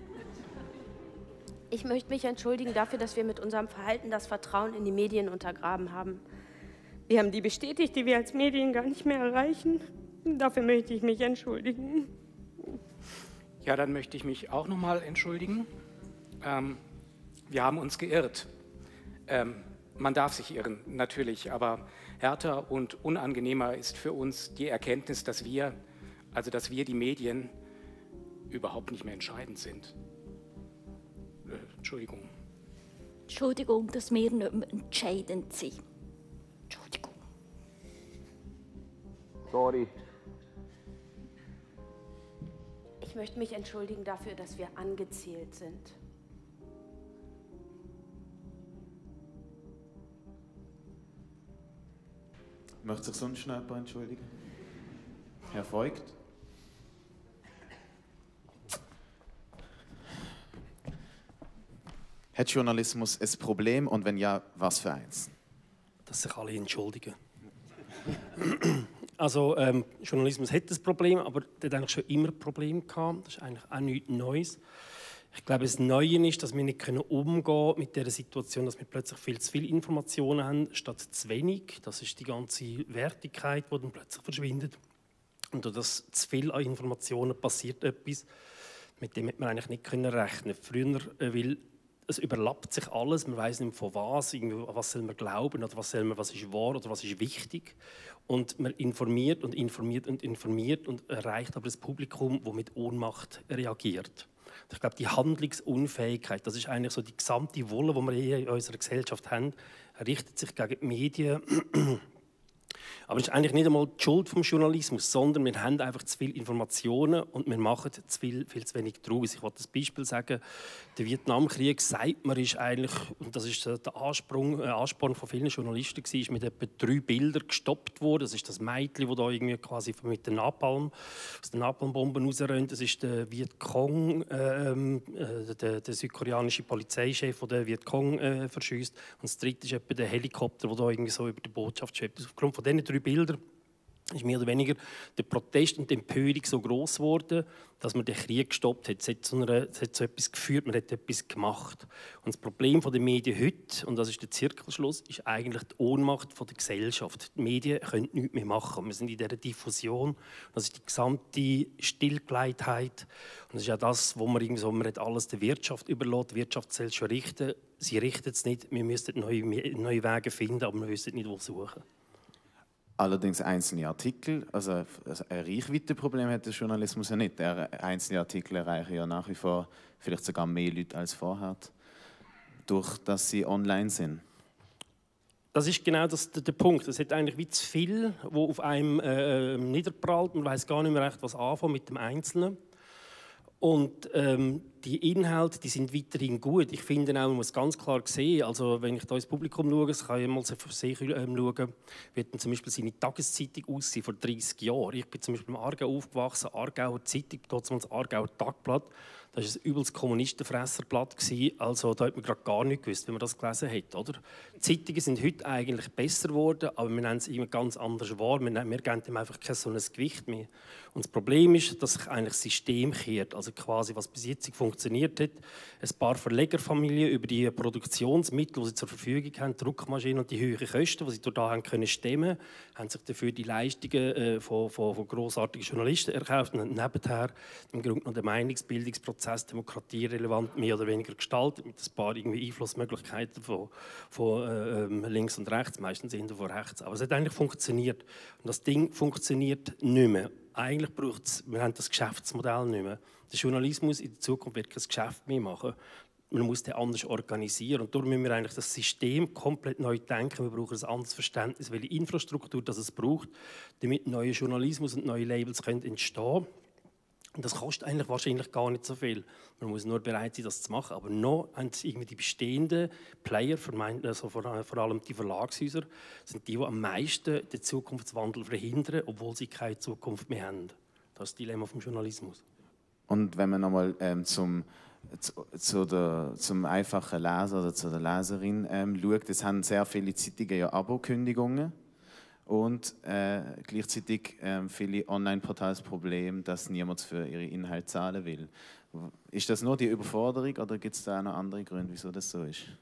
Ich möchte mich entschuldigen dafür, dass wir mit unserem Verhalten das Vertrauen in die Medien untergraben haben. Wir haben die bestätigt, die wir als Medien gar nicht mehr erreichen. Dafür möchte ich mich entschuldigen. Ja, dann möchte ich mich auch noch mal entschuldigen. Ähm, wir haben uns geirrt. Ähm, man darf sich irren, natürlich, aber härter und unangenehmer ist für uns die Erkenntnis, dass wir, also dass wir die Medien überhaupt nicht mehr entscheidend sind. Äh, Entschuldigung. Entschuldigung, dass wir nicht mehr entscheidend sind. Entschuldigung. Sorry. Ich möchte mich entschuldigen dafür, dass wir angezählt sind. Möchte sich sonst noch jemand entschuldigen? Herr Voigt? Hat Journalismus ein Problem und wenn ja, was für eins? Dass sich alle entschuldigen. Also ähm, Journalismus hat ein Problem, aber der hat eigentlich schon immer ein Problem gehabt. Das ist eigentlich auch nichts Neues. Ich glaube, das Neue ist, dass wir nicht umgehen können mit der Situation, dass wir plötzlich viel zu viele Informationen haben, statt zu wenig. Das ist die ganze Wertigkeit, die dann plötzlich verschwindet. Und durch das zu viel an Informationen passiert etwas, mit dem hätte man eigentlich nicht können rechnen. Früher, weil es überlappt sich alles, man weiß nicht von was, was soll man glauben oder was, soll man, was ist wahr oder was ist wichtig. Und man informiert und informiert und informiert und erreicht aber das Publikum, das mit Ohnmacht reagiert. Ich glaube, die Handlungsunfähigkeit, das ist eigentlich so die gesamte Wolle, die wir hier in unserer Gesellschaft haben, richtet sich gegen die Medien. Aber es ist eigentlich nicht einmal die Schuld des Journalismus, sondern wir haben einfach zu viele Informationen und wir machen zu viel, viel zu wenig daraus. Ich wollte das Beispiel sagen, der Vietnamkrieg, sagt man, ist eigentlich, und das ist der Ansprung, äh, Ansporn von vielen Journalisten, war mit etwa drei Bildern gestoppt worden. Das ist das Mädchen, das da irgendwie quasi mit den Napalm, aus den Napalmbomben rausrennt. Das ist der Vietcong, äh, äh, der, der südkoreanische Polizeichef, der den Vietcong äh, verschießt. Und das dritte ist etwa der Helikopter, der da irgendwie so über die Botschaft schwebt. Aufgrund von diesen drei Bilder ist mehr oder weniger der Protest und die Empörung so gross geworden, dass man den Krieg gestoppt hat. Es hat, so eine, es hat so etwas geführt, man hat etwas gemacht. Und das Problem der Medien heute, und das ist der Zirkelschluss, ist eigentlich die Ohnmacht der Gesellschaft. Die Medien können nichts mehr machen. Wir sind in dieser Diffusion. Das ist die gesamte Stillgelegtheit. Und das ist auch das, wo man, irgendwie so, man hat alles der Wirtschaft überlässt. Die Wirtschaft soll schon richten. Sie richtet es nicht. Wir müssten neue, neue Wege finden, aber wir wissen nicht, wo suchen. Allerdings einzelne Artikel, also ein Reichweitenproblem hat der Journalismus ja nicht. Der einzelne Artikel erreichen ja nach wie vor vielleicht sogar mehr Leute als vorher, durch dass sie online sind. Das ist genau das, der, der Punkt. Es hat eigentlich wie zu viel, wo auf einem äh, niederprallt. Man weiß gar nicht mehr recht, was anfangen mit dem Einzelnen. Und ähm, die Inhalte, die sind weiterhin gut. Ich finde auch, man muss ganz klar sehen, also wenn ich da ins Publikum schaue, das kann ich mal für sich ähm, schauen, wie hat zum Beispiel seine Tageszeitung aussehen vor dreissig Jahren. Ich bin zum Beispiel im Aargau aufgewachsen, Aargauer Zeitung, dort das Aargauer Tagblatt. Das war ein übles Kommunistenfresserblatt. Also da hat man gerade gar nicht gewusst, wie man das gelesen hat. Oder? Die Zeitungen sind heute eigentlich besser geworden, aber wir nehmen es immer ganz anders wahr. Wir, wir geben dem einfach kein so ein Gewicht mehr. Und das Problem ist, dass sich eigentlich das System kehrt. Also quasi, was bis jetzt funktioniert hat. Ein paar Verlegerfamilien über die Produktionsmittel, die sie zur Verfügung haben, Druckmaschinen und die hohen Kosten, die sie durch da haben können stemmen, haben sich dafür die Leistungen äh, von, von, von grossartigen Journalisten erkauft und nebenher im Grunde noch den Meinungsbildungsprozess demokratierelevant mehr oder weniger gestaltet, mit ein paar irgendwie Einflussmöglichkeiten von, von äh, links und rechts, meistens hinter von rechts. Aber es hat eigentlich funktioniert. Und das Ding funktioniert nicht mehr. Eigentlich braucht es, wir haben das Geschäftsmodell nicht mehr. Der Journalismus in der Zukunft wird kein Geschäft mehr machen. Man muss den anders organisieren. Und darum müssen wir eigentlich das System komplett neu denken. Wir brauchen ein anderes Verständnis, welche Infrastruktur das es braucht, damit neuer Journalismus und neue Labels können entstehen können. Und das kostet eigentlich wahrscheinlich gar nicht so viel. Man muss nur bereit sein, das zu machen. Aber noch haben irgendwie die bestehenden Player, also vor, vor allem die Verlagshäuser, sind die, die am meisten den Zukunftswandel verhindern, obwohl sie keine Zukunft mehr haben. Das ist das Dilemma vom Journalismus. Und wenn man nochmal ähm, zum, zu, zu der, zum einfachen Leser oder zu der Leserin ähm, schaut, es haben sehr viele Zeitungen ja Abokündigungen. Und äh, gleichzeitig äh, viele Online-Portale das Problem, dass niemand für ihre Inhalte zahlen will. Ist das nur die Überforderung oder gibt es da auch noch andere Gründe, wieso das so ist?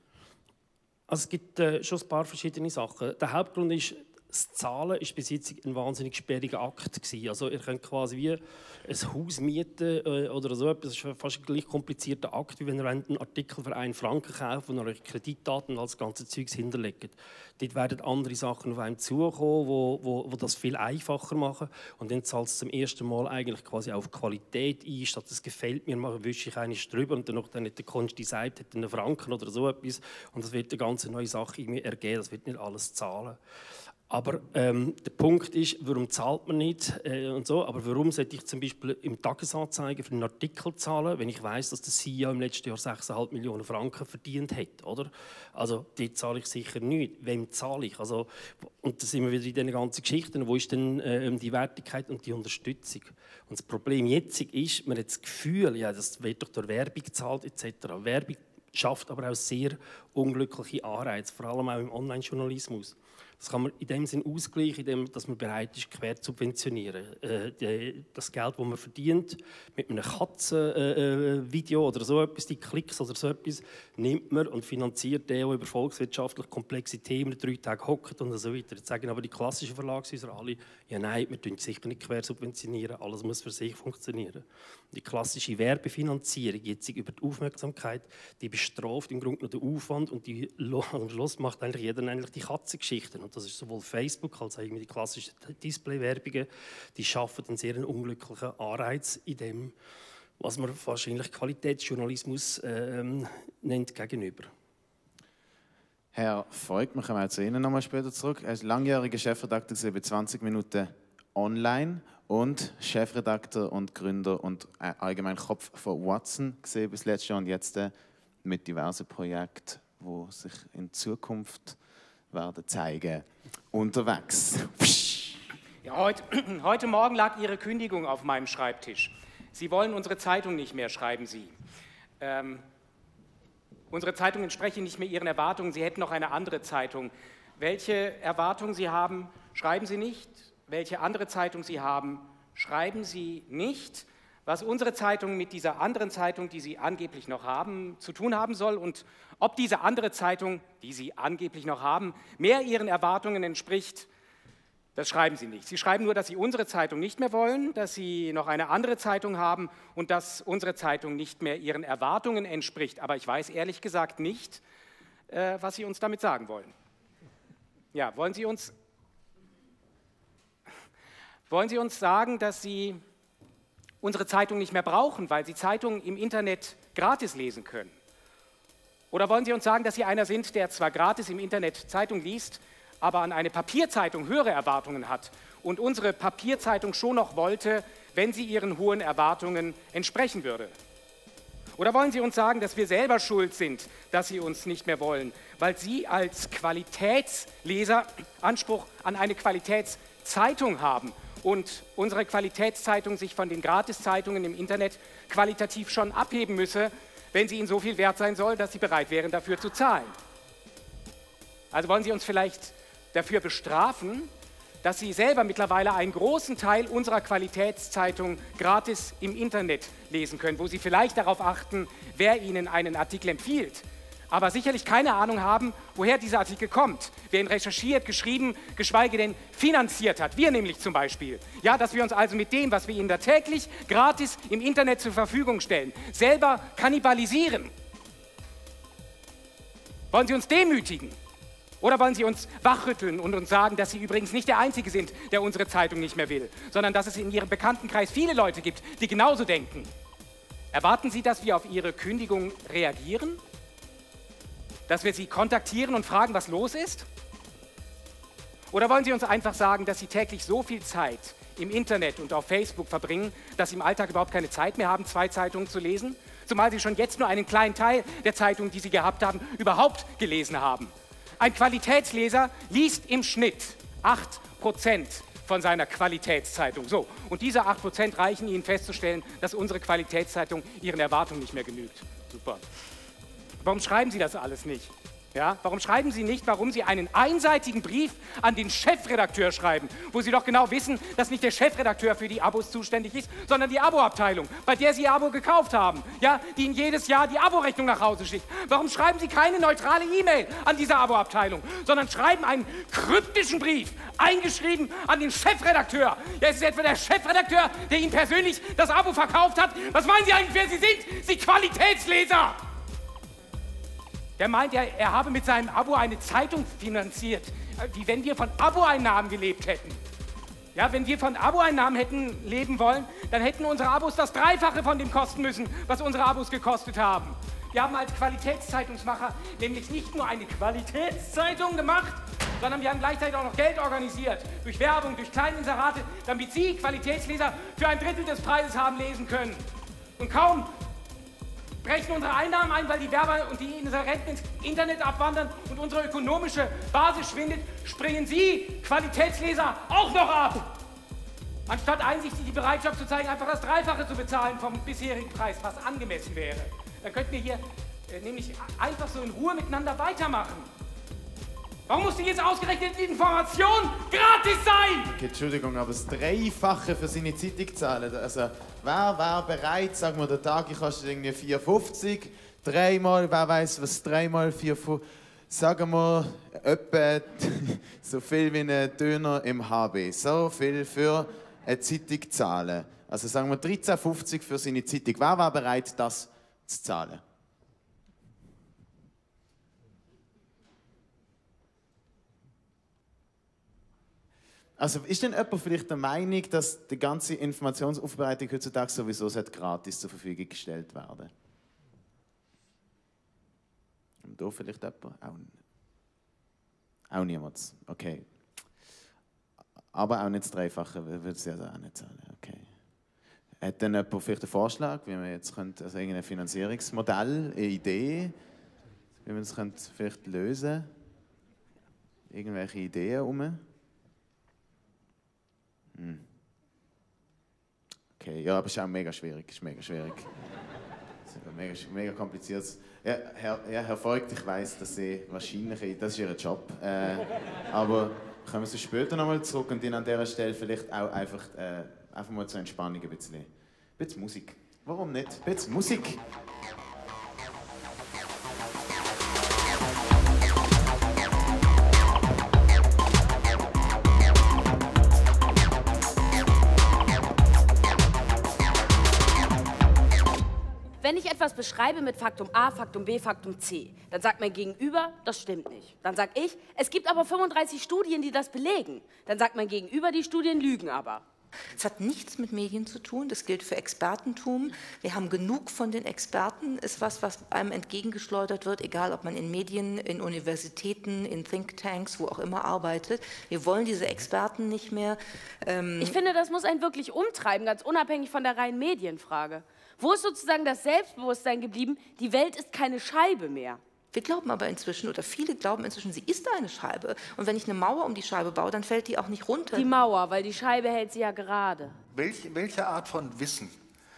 Also es gibt äh, schon ein paar verschiedene Sachen. Der Hauptgrund ist, das Zahlen war bis jetzt ein wahnsinnig sperriger Akt gewesen. Also ihr könnt quasi wie ein Haus mieten äh, oder so etwas. Das ist fast ein gleich komplizierter Akt, wie wenn ihr einen Artikel für einen Franken kauft, wo ihr euch Kreditdaten und all das ganze Zeugs hinterlegt. Dort werden andere Sachen auf einen zukommen, wo, wo, wo das viel einfacher machen. Und dann zahlt es zum ersten Mal eigentlich quasi auf Qualität ein, statt es gefällt mir, mache, wische ich eines drüber und dann, dann nicht der Kunst sagt, hat einen Franken oder so etwas. Und das wird eine ganz neue Sache irgendwie ergeben. Das wird nicht alles zahlen. Aber ähm, der Punkt ist, warum zahlt man nicht äh, und so, aber warum sollte ich zum Beispiel im Tagesanzeiger für einen Artikel zahlen, wenn ich weiß, dass der C E O im letzten Jahr sechs Komma fünf Millionen Franken verdient hat, oder? Also, dort zahle ich sicher nicht. Wem zahle ich? Also, und da sind wir wieder in diesen ganzen Geschichten. Wo ist denn äh, die Wertigkeit und die Unterstützung? Und das Problem jetzt ist, man hat das Gefühl, ja, das wird doch durch Werbung gezahlt et cetera. Werbung schafft aber auch sehr unglückliche Anreize, vor allem auch im Online-Journalismus. Das kann man in dem Sinn ausgleichen, indem dass man bereit ist, quer zu subventionieren. Äh, die, das Geld, das man verdient mit einem Katzenvideo äh, oder so etwas, die Klicks oder so etwas, nimmt man und finanziert den, der über volkswirtschaftlich komplexe Themen drei Tage hockt und so weiter. Jetzt sagen aber die klassischen Verlagshäuser alle, ja nein, wir tun sicher nicht quer subventionieren, alles muss für sich funktionieren. Die klassische Werbefinanzierung jetzt über die Aufmerksamkeit, die bestraft im Grunde noch den Aufwand und die, am Schluss macht eigentlich jeder eigentlich die Katzengeschichten. Und das ist sowohl Facebook als auch die klassischen Display-Werbungen, die schaffen einen sehr unglücklichen Anreiz in dem, was man wahrscheinlich Qualitätsjournalismus ähm, nennt, gegenüber. Herr Voigt, wir kommen auch zu Ihnen nochmal später zurück. Er ist langjähriger Chefredakteur bei zwanzig Minuten online und Chefredakteur und Gründer und allgemein Kopf von Watson gesehen bis letztes Jahr und jetzt äh, mit diversen Projekten, die sich in Zukunft werden zeigen. Unterwegs. Ja, heute, heute Morgen lag Ihre Kündigung auf meinem Schreibtisch. Sie wollen unsere Zeitung nicht mehr, schreiben Sie. Ähm, unsere Zeitung entspreche nicht mehr Ihren Erwartungen. Sie hätten noch eine andere Zeitung. Welche Erwartungen Sie haben, schreiben Sie nicht. Welche andere Zeitung Sie haben, schreiben Sie nicht. Was unsere Zeitung mit dieser anderen Zeitung, die Sie angeblich noch haben, zu tun haben soll und ob diese andere Zeitung, die Sie angeblich noch haben, mehr Ihren Erwartungen entspricht, das schreiben Sie nicht. Sie schreiben nur, dass Sie unsere Zeitung nicht mehr wollen, dass Sie noch eine andere Zeitung haben und dass unsere Zeitung nicht mehr Ihren Erwartungen entspricht. Aber ich weiß ehrlich gesagt nicht, äh, was Sie uns damit sagen wollen. Ja, wollen Sie uns, wollen Sie uns sagen, dass Sie unsere Zeitung nicht mehr brauchen, weil Sie Zeitungen im Internet gratis lesen können? Oder wollen Sie uns sagen, dass Sie einer sind, der zwar gratis im Internet Zeitung liest, aber an eine Papierzeitung höhere Erwartungen hat und unsere Papierzeitung schon noch wollte, wenn sie ihren hohen Erwartungen entsprechen würde? Oder wollen Sie uns sagen, dass wir selber schuld sind, dass Sie uns nicht mehr wollen, weil Sie als Qualitätsleser Anspruch an eine Qualitätszeitung haben und unsere Qualitätszeitung sich von den Gratiszeitungen im Internet qualitativ schon abheben müsse, wenn sie Ihnen so viel wert sein soll, dass Sie bereit wären, dafür zu zahlen? Also wollen Sie uns vielleicht dafür bestrafen, dass Sie selber mittlerweile einen großen Teil unserer Qualitätszeitung gratis im Internet lesen können, wo Sie vielleicht darauf achten, wer Ihnen einen Artikel empfiehlt, aber sicherlich keine Ahnung haben, woher dieser Artikel kommt, wer ihn recherchiert, geschrieben, geschweige denn finanziert hat. Wir nämlich zum Beispiel. Ja, dass wir uns also mit dem, was wir Ihnen da täglich gratis im Internet zur Verfügung stellen, selber kannibalisieren. Wollen Sie uns demütigen? Oder wollen Sie uns wachrütteln und uns sagen, dass Sie übrigens nicht der Einzige sind, der unsere Zeitung nicht mehr will, sondern dass es in Ihrem Bekanntenkreis viele Leute gibt, die genauso denken? Erwarten Sie, dass wir auf Ihre Kündigung reagieren? Dass wir Sie kontaktieren und fragen, was los ist? Oder wollen Sie uns einfach sagen, dass Sie täglich so viel Zeit im Internet und auf Facebook verbringen, dass Sie im Alltag überhaupt keine Zeit mehr haben, zwei Zeitungen zu lesen? Zumal Sie schon jetzt nur einen kleinen Teil der Zeitungen, die Sie gehabt haben, überhaupt gelesen haben. Ein Qualitätsleser liest im Schnitt acht Prozent von seiner Qualitätszeitung. So, und diese acht Prozent reichen Ihnen festzustellen, dass unsere Qualitätszeitung Ihren Erwartungen nicht mehr genügt. Super. Warum schreiben Sie das alles nicht? Ja? Warum schreiben Sie nicht, warum Sie einen einseitigen Brief an den Chefredakteur schreiben, wo Sie doch genau wissen, dass nicht der Chefredakteur für die Abos zuständig ist, sondern die Abo-Abteilung, bei der Sie Ihr Abo gekauft haben, ja? Die Ihnen jedes Jahr die Abo-Rechnung nach Hause schickt. Warum schreiben Sie keine neutrale E-Mail an diese Abo-Abteilung, sondern schreiben einen kryptischen Brief, eingeschrieben an den Chefredakteur? Ja, es ist etwa der Chefredakteur, der Ihnen persönlich das Abo verkauft hat. Was meinen Sie eigentlich, wer Sie sind? Sie Qualitätsleser! Der meint, er, er habe mit seinem Abo eine Zeitung finanziert, wie wenn wir von Abo-Einnahmen gelebt hätten. Ja, wenn wir von Abo-Einnahmen hätten leben wollen, dann hätten unsere Abos das Dreifache von dem kosten müssen, was unsere Abos gekostet haben. Wir haben als Qualitätszeitungsmacher nämlich nicht nur eine Qualitätszeitung gemacht, sondern wir haben gleichzeitig auch noch Geld organisiert, durch Werbung, durch kleine Inserate, damit Sie, Qualitätsleser, für ein Drittel des Preises haben lesen können. Und kaum brechen unsere Einnahmen ein, weil die Werber und die Inserenten ins Internet abwandern und unsere ökonomische Basis schwindet, springen Sie, Qualitätsleser, auch noch ab. Anstatt einsichtig die Bereitschaft zu zeigen, einfach das Dreifache zu bezahlen vom bisherigen Preis, was angemessen wäre. Dann könnten wir hier äh, nämlich einfach so in Ruhe miteinander weitermachen. Warum muss denn jetzt ausgerechnet die Information gratis sein? Okay, Entschuldigung, aber das Dreifache für seine Zeitung zahlen. Also, wer wäre bereit, sagen wir, der Tag kostet irgendwie vier fünfzig, dreimal, wer weiß, was dreimal vier fünfzig, sagen wir, etwa so viel wie ein Döner im H B. So viel für eine Zeitung zahlen. Also sagen wir dreizehn fünfzig für seine Zeitung. Wer wäre bereit, das zu zahlen? Also ist denn jemand vielleicht der Meinung, dass die ganze Informationsaufbereitung heutzutage sowieso gratis zur Verfügung gestellt werden? Und da vielleicht jemand? Auch, auch niemand. Okay. Aber auch nicht das Dreifache, würde sie also auch nicht zahlen. Okay. Hat denn jemand vielleicht einen Vorschlag, wie man jetzt könnte, also irgendein Finanzierungsmodell, eine Idee, wie man das könnte vielleicht lösen könnte? Irgendwelche Ideen herum? Hm. Okay, ja, aber es ist auch mega schwierig. Ist mega schwierig. Es ist mega, mega kompliziert. Ja, Herr, ja, Herr Voigt, ich weiss, dass Sie wahrscheinlich, das ist Ihr Job. Äh, aber kommen Sie später nochmal zurück und Ihnen an dieser Stelle vielleicht auch einfach, äh, einfach mal zur Entspannung ein bisschen, ein bisschen Musik. Warum nicht? Ein bisschen Musik. Wenn ich etwas beschreibe mit Faktum A, Faktum B, Faktum C, dann sagt mein Gegenüber, das stimmt nicht. Dann sage ich, es gibt aber fünfunddreißig Studien, die das belegen. Dann sagt mein Gegenüber, die Studien lügen aber. Es hat nichts mit Medien zu tun, das gilt für Expertentum. Wir haben genug von den Experten, ist was, was einem entgegengeschleudert wird, egal ob man in Medien, in Universitäten, in Thinktanks, wo auch immer arbeitet. Wir wollen diese Experten nicht mehr. Ähm ich finde, das muss einen wirklich umtreiben, ganz unabhängig von der reinen Medienfrage. Wo ist sozusagen das Selbstbewusstsein geblieben, die Welt ist keine Scheibe mehr? Wir glauben aber inzwischen, oder viele glauben inzwischen, sie ist eine Scheibe. Und wenn ich eine Mauer um die Scheibe baue, dann fällt die auch nicht runter. Die Mauer, weil die Scheibe hält sie ja gerade. Welche, welche Art von Wissen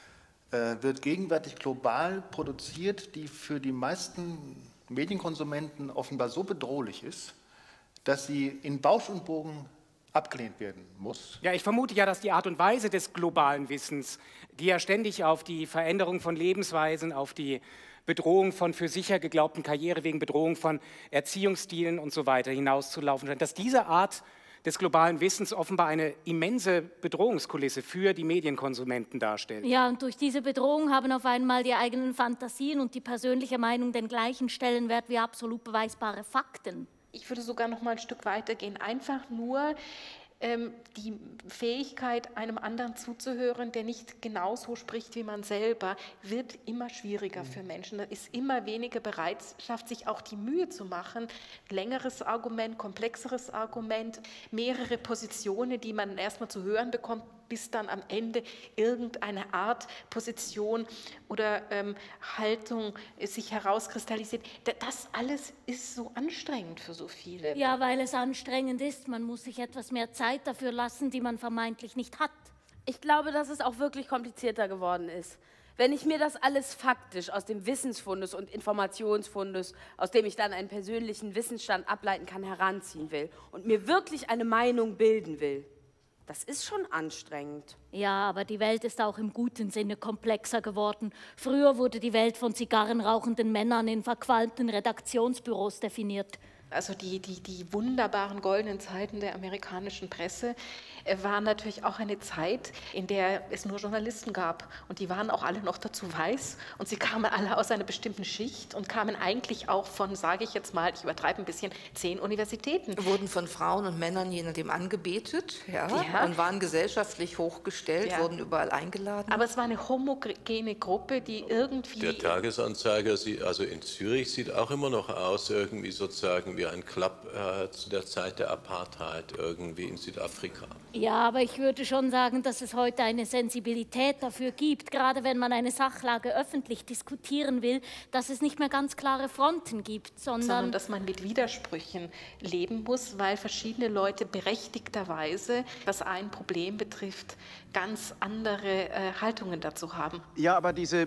äh, wird gegenwärtig global produziert, die für die meisten Medienkonsumenten offenbar so bedrohlich ist, dass sie in Bausch und Bogen abgelehnt werden muss? Ja, ich vermute ja, dass die Art und Weise des globalen Wissens, die ja ständig auf die Veränderung von Lebensweisen, auf die Bedrohung von für sicher geglaubten Karrierewegen, Bedrohung von Erziehungsstilen und so weiter hinauszulaufen scheint, dass diese Art des globalen Wissens offenbar eine immense Bedrohungskulisse für die Medienkonsumenten darstellt. Ja, und durch diese Bedrohung haben auf einmal die eigenen Fantasien und die persönliche Meinung den gleichen Stellenwert wie absolut beweisbare Fakten. Ich würde sogar noch mal ein Stück weiter gehen. Einfach nur ähm, die Fähigkeit, einem anderen zuzuhören, der nicht genauso spricht wie man selber, wird immer schwieriger für Menschen. Da ist immer weniger Bereitschaft, sich auch die Mühe zu machen, längeres Argument, komplexeres Argument, mehrere Positionen, die man erstmal zu hören bekommt, bis dann am Ende irgendeine Art Position oder ähm, Haltung sich herauskristallisiert. Das alles ist so anstrengend für so viele. Ja, weil es anstrengend ist. Man muss sich etwas mehr Zeit dafür lassen, die man vermeintlich nicht hat. Ich glaube, dass es auch wirklich komplizierter geworden ist. Wenn ich mir das alles faktisch aus dem Wissensfundus und Informationsfundus, aus dem ich dann einen persönlichen Wissensstand ableiten kann, heranziehen will und mir wirklich eine Meinung bilden will, das ist schon anstrengend. Ja, aber die Welt ist auch im guten Sinne komplexer geworden. Früher wurde die Welt von zigarrenrauchenden Männern in verqualmten Redaktionsbüros definiert. Also die, die, die wunderbaren goldenen Zeiten der amerikanischen Presse waren natürlich auch eine Zeit, in der es nur Journalisten gab. Und die waren auch alle noch dazu weiß. Und sie kamen alle aus einer bestimmten Schicht und kamen eigentlich auch von, sage ich jetzt mal, ich übertreibe ein bisschen, zehn Universitäten. Wurden von Frauen und Männern je nachdem angebetet, ja, ja. und waren gesellschaftlich hochgestellt, ja. wurden überall eingeladen. Aber es war eine homogene Gruppe, die irgendwie... Der Tagesanzeiger, also in Zürich, sieht auch immer noch aus, irgendwie sozusagen wie ein Club äh, zu der Zeit der Apartheid irgendwie in Südafrika. Ja, aber ich würde schon sagen, dass es heute eine Sensibilität dafür gibt, gerade wenn man eine Sachlage öffentlich diskutieren will, dass es nicht mehr ganz klare Fronten gibt, sondern... Sondern dass man mit Widersprüchen leben muss, weil verschiedene Leute berechtigterweise, was ein Problem betrifft, ganz andere äh, Haltungen dazu haben. Ja, aber diese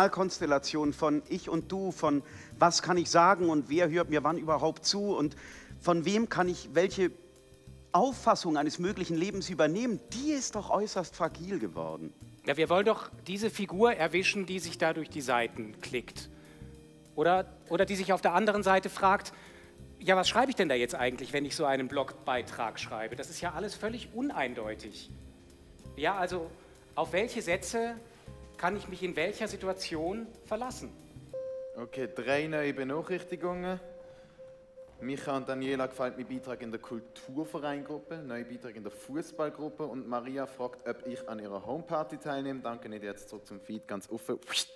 Minimalkonstellation von ich und du, von was kann ich sagen und wer hört mir wann überhaupt zu und von wem kann ich welche Auffassung eines möglichen Lebens übernehmen, die ist doch äußerst fragil geworden. Ja, wir wollen doch diese Figur erwischen, die sich da durch die Seiten klickt. Oder, oder die sich auf der anderen Seite fragt, ja, was schreibe ich denn da jetzt eigentlich, wenn ich so einen Blogbeitrag schreibe? Das ist ja alles völlig uneindeutig. Ja, also auf welche Sätze kann ich mich in welcher Situation verlassen? Okay, drei neue Benachrichtigungen. Micha und Daniela gefällt mein Beitrag in der Kulturvereingruppe, neuer Beitrag in der Fußballgruppe und Maria fragt, ob ich an ihrer Homeparty teilnehme. Danke, nicht jetzt zurück zum Feed, ganz offen.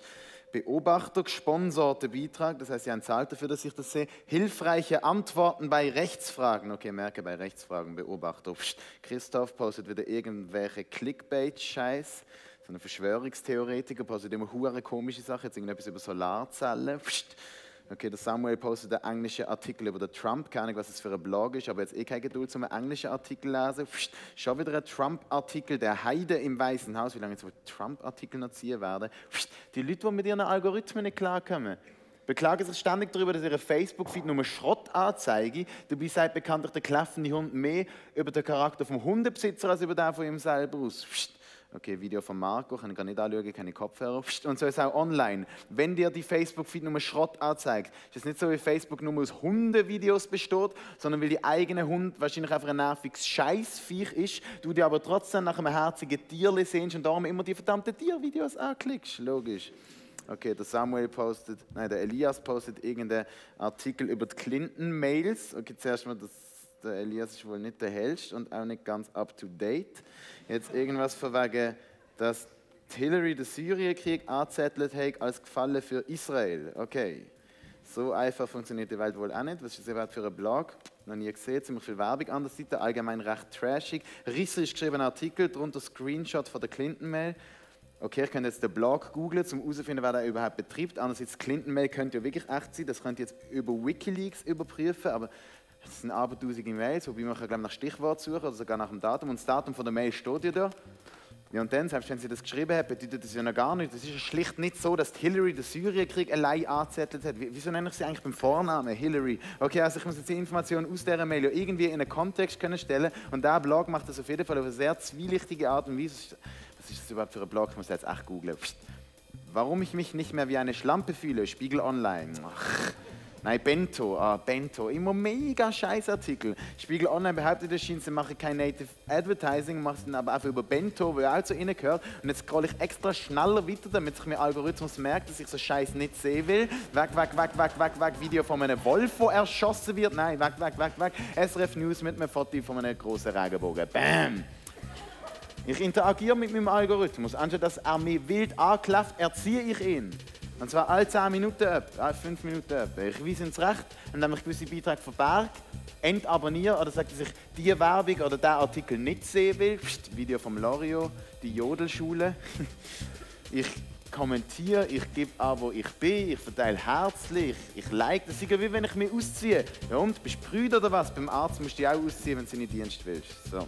Beobachter, gesponserter Beitrag, das heißt, Sie haben zahlt dafür, dass ich das sehe. Hilfreiche Antworten bei Rechtsfragen. Okay, merke, bei Rechtsfragen, Beobachter. Christoph postet wieder irgendwelche Clickbait-Scheiß. So ein Verschwörungstheoretiker postet immer hure komische Sachen, jetzt irgendetwas über Solarzellen. Okay, der Samuel postet einen englischen Artikel über den Trump, keine Ahnung, was das für ein Blog ist, aber jetzt eh keine Geduld, um einen englischen Artikel zu lesen. Psst, schon wieder ein Trump-Artikel, der Heide im Weißen Haus, wie lange jetzt Trump-Artikel noch ziehen werden. Psst, die Leute, die mit ihren Algorithmen nicht klarkommen, beklagen sich ständig darüber, dass ihre Facebook-Feed nur Schrott anzeige. Dabei sagt bekanntlich der kläffende Hund mehr über den Charakter vom Hundebesitzer als über den von ihm selber aus. Psst. Okay, Video von Marco, kann ich gar nicht anschauen, keine Kopfhörer. Und so ist es auch online. Wenn dir die Facebook-Feed nur Schrott anzeigt, ist es nicht so, wie Facebook nur aus Hundevideos besteht, sondern weil die eigene Hund wahrscheinlich einfach ein nerviges Scheißviech ist, du dir aber trotzdem nach einem herzigen Tierli sehnst und darum immer die verdammten Tiervideos anklickst. Logisch. Okay, der Samuel postet, nein, der Elias postet irgendeinen Artikel über die Clinton-Mails. Okay, zuerst mal das. Der Elias ist wohl nicht der hellste und auch nicht ganz up to date. Jetzt irgendwas von wegen, dass Hillary den Syrienkrieg angezettelt hat als Gefallen für Israel. Okay, so einfach funktioniert die Welt wohl auch nicht. Was ist das überhaupt für ein Blog? Noch nie gesehen, ziemlich viel Werbung an der Seite, allgemein recht trashig. Rissig geschriebener Artikel, darunter Screenshot von der Clinton-Mail. Okay, ich könnte jetzt den Blog googlen, um herauszufinden, wer der überhaupt betreibt. Andererseits, Clinton-Mail könnte ja wirklich echt sein, das könnt ihr jetzt über Wikileaks überprüfen, aber das sind aber tausende Mails, wobei man kann nach Stichwort suchen oder sogar nach dem Datum. Und das Datum von der Mail steht ja da. Ja, und dann, selbst wenn sie das geschrieben hat, bedeutet das ja noch gar nichts. Es ist ja schlicht nicht so, dass Hillary den Syrienkrieg allein angezettelt hat. Wieso nenne ich sie eigentlich beim Vornamen Hillary? Okay, also ich muss jetzt die Information aus dieser Mail ja irgendwie in einen Kontext können stellen. Und dieser Blog macht das auf jeden Fall auf eine sehr zwielichtige Art und Weise. Was ist das überhaupt für ein Blog? Ich muss jetzt echt googeln. Warum ich mich nicht mehr wie eine Schlampe fühle? Spiegel Online. Ach. Nein, Bento, ah, Bento, immer mega scheiß Artikel. Spiegel Online behauptet, das scheint, sie machen kein Native Advertising, machen aber einfach über Bento, wo ja auch zu ihnen gehört. Und jetzt scrolle ich extra schneller weiter, damit sich mein Algorithmus merkt, dass ich so Scheiß nicht sehen will. Weg, weg, weg, weg, weg, weg, Video von einem Wolf, der erschossen wird. Nein, weg, weg, weg, weg. S R F News mit einem Foto von einem großen Regenbogen. Bam! Ich interagiere mit meinem Algorithmus. Anstatt dass er mich wild anklafft, erziehe ich ihn. Und zwar alle zehn Minuten ab, alle fünf Minuten ab. Ich weise ins Recht, indem ich gewisse Beiträge verberge, entabonniere oder sage, dass ich diese Werbung oder diesen Artikel nicht sehen will. Psst, Video vom Lorio, die Jodelschule. Ich kommentiere, ich gebe an, wo ich bin, ich verteile herzlich, ich like. Das ist wie wenn ich mich ausziehe. Ja und, bist du Brüder oder was? Beim Arzt musst du dich auch ausziehen, wenn du in den Dienst willst. So.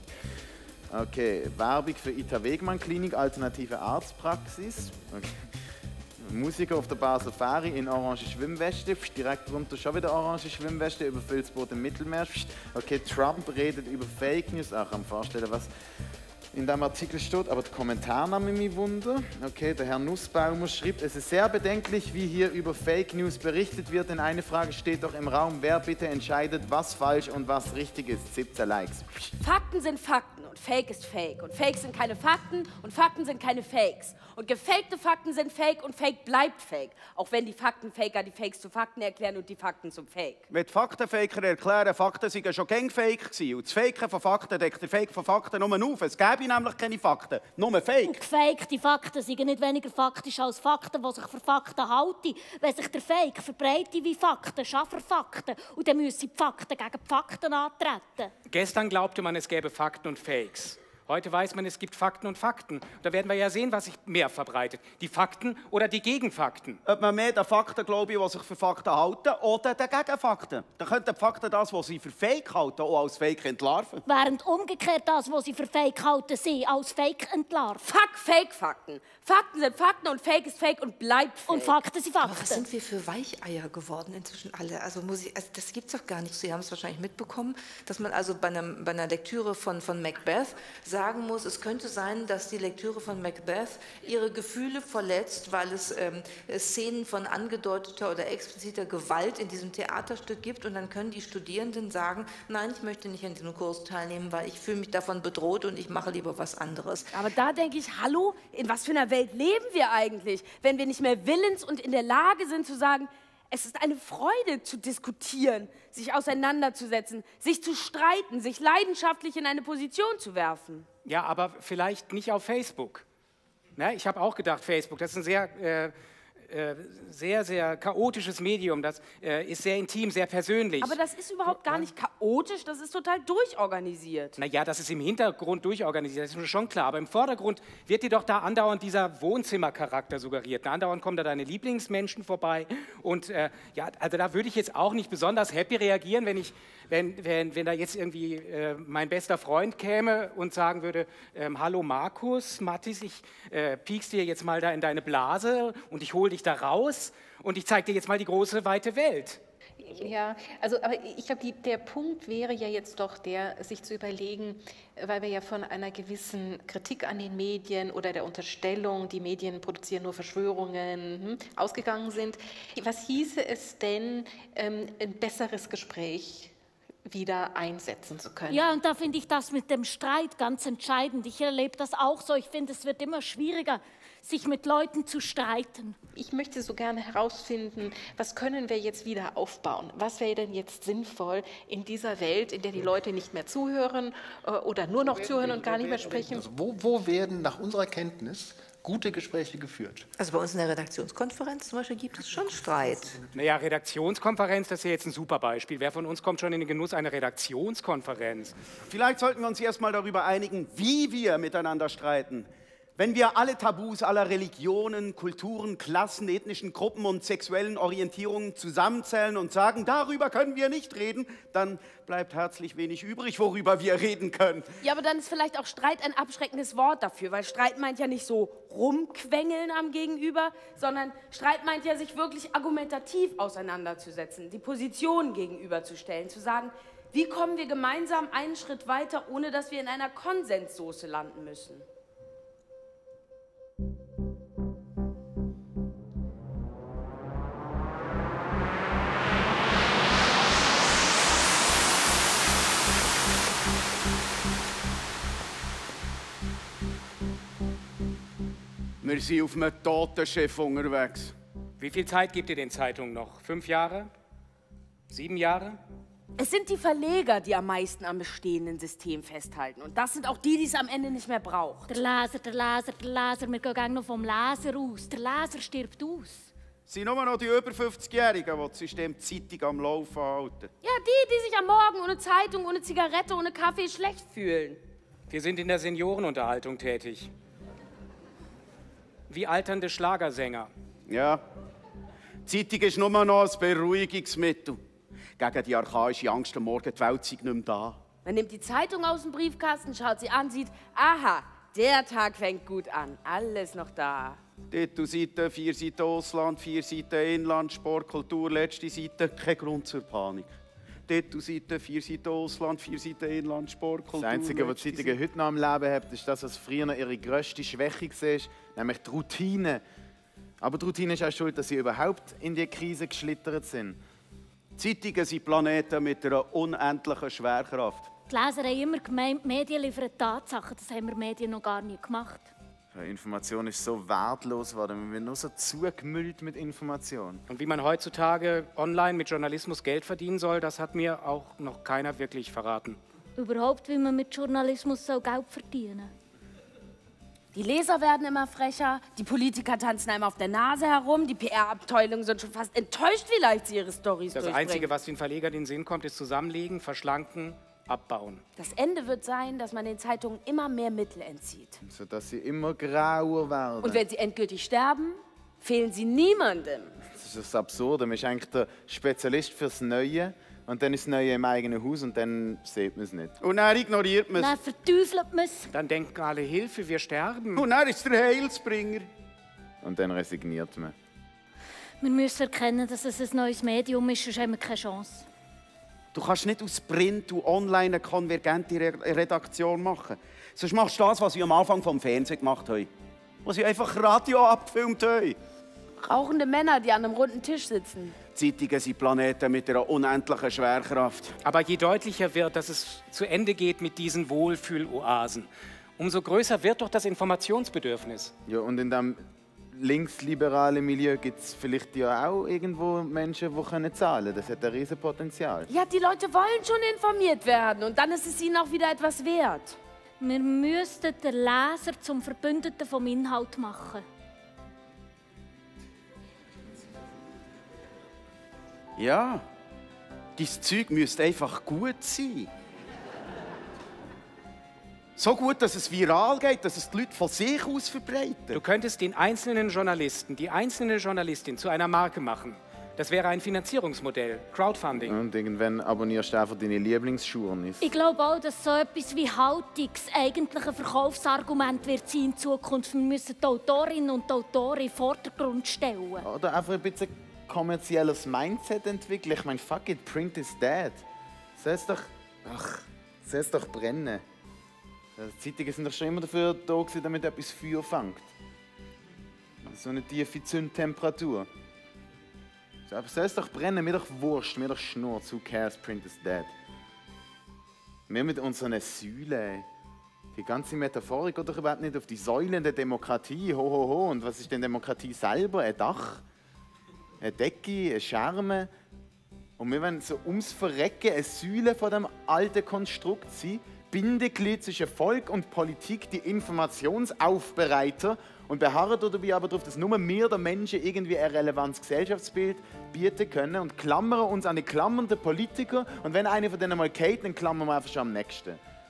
Okay, Werbung für Ita Wegmann Klinik, alternative Arztpraxis. Okay. Musiker auf der Basel Ferry in orange Schwimmweste, direkt drunter schon wieder orange Schwimmweste, überfülltes Boot im Mittelmeer. Okay, Trump redet über Fake News, ach, ich kann mir vorstellen, was in dem Artikel steht, aber der Kommentar nahm mich Wunder. Okay, der Herr Nussbaumer schrieb, es ist sehr bedenklich, wie hier über Fake News berichtet wird, denn eine Frage steht doch im Raum, wer bitte entscheidet, was falsch und was richtig ist. siebzehn Likes. Fakten sind Fakten und Fake ist Fake. Und Fakes sind keine Fakten und Fakten sind keine Fakes. Und gefakte Fakten sind Fake und Fake bleibt Fake. Auch wenn die Faktenfaker die Fakes zu Fakten erklären und die Fakten zum Fake. Wenn die Faktenfaker erklären, Fakten seien schon gäng Fake gewesen. Und das Faken von Fakten deckt der Fake von Fakten nur auf. Es gäbe nämlich keine Fakten, nur Fake. Und gefakte Fakten sind nicht weniger faktisch als Fakten, die sich für Fakten halten. Wenn sich der Fake verbreitet wie Fakten, schafft er Fakten. Und dann müssen die Fakten gegen die Fakten antreten. Gestern glaubte man, es gäbe Fakten und Fakes. Heute weiß man, es gibt Fakten und Fakten. Da werden wir ja sehen, was sich mehr verbreitet. Die Fakten oder die Gegenfakten. Ob man mehr den Fakten glaube ich, die sich für Fakten halten, oder den Gegenfakten. Dann könnten die Fakten das, was sie für Fake halten, auch als Fake entlarven. Während umgekehrt das, was sie für Fake halten, sie als Fake entlarven. Fuck Fake-Fakten. Fakten sind Fakten und Fake ist Fake und bleibt Fake. Und Fakten sind Fakten. Aber was sind wir für Weicheier geworden inzwischen alle? Also, muss ich, also das gibt's doch gar nicht. Sie haben es wahrscheinlich mitbekommen, dass man also bei, einem, bei einer Lektüre von, von Macbeth sagen muss, es könnte sein, dass die Lektüre von Macbeth ihre Gefühle verletzt, weil es ähm, Szenen von angedeuteter oder expliziter Gewalt in diesem Theaterstück gibt. Und dann können die Studierenden sagen, nein, ich möchte nicht an diesem Kurs teilnehmen, weil ich fühle mich davon bedroht und ich mache lieber was anderes. Aber da denke ich, hallo, in was für einer Welt leben wir eigentlich, wenn wir nicht mehr willens und in der Lage sind zu sagen, es ist eine Freude zu diskutieren, sich auseinanderzusetzen, sich zu streiten, sich leidenschaftlich in eine Position zu werfen. Ja, aber vielleicht nicht auf Facebook. Ne? Ich habe auch gedacht, Facebook, das ist ein sehr, äh, äh, sehr, sehr chaotisches Medium. Das äh, ist sehr intim, sehr persönlich. Aber das ist überhaupt gar nicht chaotisch, das ist total durchorganisiert. Naja, das ist im Hintergrund durchorganisiert, das ist mir schon klar. Aber im Vordergrund wird dir doch da andauernd dieser Wohnzimmercharakter suggeriert. Andauernd kommen da deine Lieblingsmenschen vorbei. Und äh, ja, also da würde ich jetzt auch nicht besonders happy reagieren, wenn ich, wenn, wenn, wenn da jetzt irgendwie äh, mein bester Freund käme und sagen würde, ähm, hallo Markus, Mattis, ich äh, piekst dir jetzt mal da in deine Blase und ich hole dich da raus und ich zeige dir jetzt mal die große, weite Welt. Ja, also aber ich glaube, der Punkt wäre ja jetzt doch der, sich zu überlegen, weil wir ja von einer gewissen Kritik an den Medien oder der Unterstellung, die Medien produzieren nur Verschwörungen, hm, ausgegangen sind. Was hieße es denn, ähm, ein besseres Gespräch wieder einsetzen zu können? Ja, und da finde ich das mit dem Streit ganz entscheidend. Ich erlebe das auch so. Ich finde, es wird immer schwieriger, sich mit Leuten zu streiten. Ich möchte so gerne herausfinden, was können wir jetzt wieder aufbauen? Was wäre denn jetzt sinnvoll in dieser Welt, in der die Leute nicht mehr zuhören äh, oder nur noch zuhören und gar nicht mehr sprechen? Also wo, wo werden nach unserer Kenntnis gute Gespräche geführt? Also bei uns in der Redaktionskonferenz zum Beispiel gibt es schon Streit. Naja, Redaktionskonferenz, das ist ja jetzt ein super Beispiel. Wer von uns kommt schon in den Genuss einer Redaktionskonferenz? Vielleicht sollten wir uns erst mal darüber einigen, wie wir miteinander streiten. Wenn wir alle Tabus aller Religionen, Kulturen, Klassen, ethnischen Gruppen und sexuellen Orientierungen zusammenzählen und sagen, darüber können wir nicht reden, dann bleibt herzlich wenig übrig, worüber wir reden können. Ja, aber dann ist vielleicht auch Streit ein abschreckendes Wort dafür, weil Streit meint ja nicht so rumquengeln am Gegenüber, sondern Streit meint ja, sich wirklich argumentativ auseinanderzusetzen, die Positionen gegenüberzustellen, zu sagen, wie kommen wir gemeinsam einen Schritt weiter, ohne dass wir in einer Konsenssoße landen müssen. Wir sind auf einem Totenschiff unterwegs. Wie viel Zeit gibt ihr den Zeitungen noch? Fünf Jahre? Sieben Jahre? Es sind die Verleger, die am meisten am bestehenden System festhalten. Und das sind auch die, die es am Ende nicht mehr braucht. Der Leser, der Leser, der Leser, wir gehen noch vom Leser aus. Der Leser stirbt aus. Es sind nur noch die über fünfzigjährigen, die das System Zeitung am Laufen halten. Ja, die, die sich am Morgen ohne Zeitung, ohne Zigarette, ohne Kaffee schlecht fühlen. Wir sind in der Seniorenunterhaltung tätig. Wie alternde Schlagersänger. Ja, die Zeitung ist nur noch ein Beruhigungsmittel. Gegen die archaische Angst am Morgen, die Welt sei nicht mehr da. Man nimmt die Zeitung aus dem Briefkasten, schaut sie an, sieht, aha, der Tag fängt gut an, alles noch da. Titelseite, vier Seiten Ausland, vier Seiten Inland, Sport, Kultur, letzte Seite, kein Grund zur Panik. Titelseite, vier Seiten Ausland, vier Seiten Inland, Sport, Kultur. Das Einzige, was die Zeitungen heute noch am Leben haben, ist das, was früher ihre grösste Schwäche war, nämlich die Routine. Aber die Routine ist auch schuld, dass sie überhaupt in die Krise geschlittert sind. Zeitungen sind Planeten mit einer unendlichen Schwerkraft. Die Leser haben immer gemeint, die Medien liefern Tatsachen. Das haben wir Medien noch gar nicht gemacht. Die Information ist so wertlos geworden. Wir werden nur so zugemüllt mit Information. Und wie man heutzutage online mit Journalismus Geld verdienen soll, das hat mir auch noch keiner wirklich verraten. Überhaupt, wie man mit Journalismus so Geld verdienen soll. Die Leser werden immer frecher, die Politiker tanzen einem auf der Nase herum, die P R-Abteilungen sind schon fast enttäuscht, wie leicht sie ihre Storys Das durchbringen. Einzige, was den Verleger in den Sinn kommt, ist zusammenlegen, verschlanken, abbauen. Das Ende wird sein, dass man den Zeitungen immer mehr Mittel entzieht. Sodass sie immer grauer werden. Und wenn sie endgültig sterben, fehlen sie niemandem. Das ist das Absurde. Man ist eigentlich der Spezialist fürs Neue und dann ist das Neue im eigenen Haus und dann sieht man es nicht. Und dann ignoriert man es. Dann verteufelt man es. Dann denken alle, Hilfe, wir sterben. Und dann ist der Heilsbringer. Und dann resigniert man. Wir müssen erkennen, dass es ein neues Medium ist, sonst haben wir keine Chance. Du kannst nicht aus Print und online eine konvergente Re Redaktion machen. Sonst machst du das, was wir am Anfang vom Fernsehen gemacht haben. Wo sie einfach Radio abgefilmt haben. Rauchende Männer, die an einem runden Tisch sitzen. Zeitungen sind Planeten mit einer unendlichen Schwerkraft. Aber je deutlicher wird, dass es zu Ende geht mit diesen Wohlfühloasen, umso größer wird doch das Informationsbedürfnis. Ja, und in dem linksliberalen Milieu gibt es vielleicht ja auch irgendwo Menschen, die können zahlen können. Das hat ein riesen Potenzial. Ja, die Leute wollen schon informiert werden und dann ist es ihnen auch wieder etwas wert. Wir müssten den Leser zum Verbündeten vom Inhalt machen. Ja, dein Zeug müsste einfach gut sein. So gut, dass es viral geht, dass es die Leute von sich aus verbreiten. Du könntest den einzelnen Journalisten, die einzelne Journalistin zu einer Marke machen. Das wäre ein Finanzierungsmodell, Crowdfunding. Und irgendwann abonnierst du einfach deine Lieblingsschuhe. Ich glaube auch, dass so etwas wie Haltung das eigentliche Verkaufsargument wird sein in Zukunft. Wir müssen die Autorinnen und die Autoren in den Vordergrund stellen. Oder einfach ein bisschen kommerzielles Mindset entwickeln. Ich meine, fuck it, print is dead. Soll es doch, ach, soll es doch brennen. Die Zeitungen sind doch schon immer dafür da, damit etwas Feuer fängt. So eine tiefe Zündtemperatur. Aber soll es doch brennen, mir doch Wurst, mir doch Schnurz, who cares, print is dead. Wir mit unseren Säulen, die ganze Metaphorik geht doch überhaupt nicht auf die Säulen der Demokratie, ho ho ho. Und was ist denn Demokratie selber? Ein Dach, eine Decke, eine Scherme. Und wir wollen so ums Verrecken eine Säule von dem alten Konstrukt sein, Bindeglied zwischen Volk und Politik, die Informationsaufbereiter, und beharren dabei aber darauf, dass nur wir, der Menschen, irgendwie ein relevantes Gesellschaftsbild bieten können und klammern uns an die klammernden Politiker, und wenn einer von denen mal geht, dann klammern wir einfach schon am nächsten.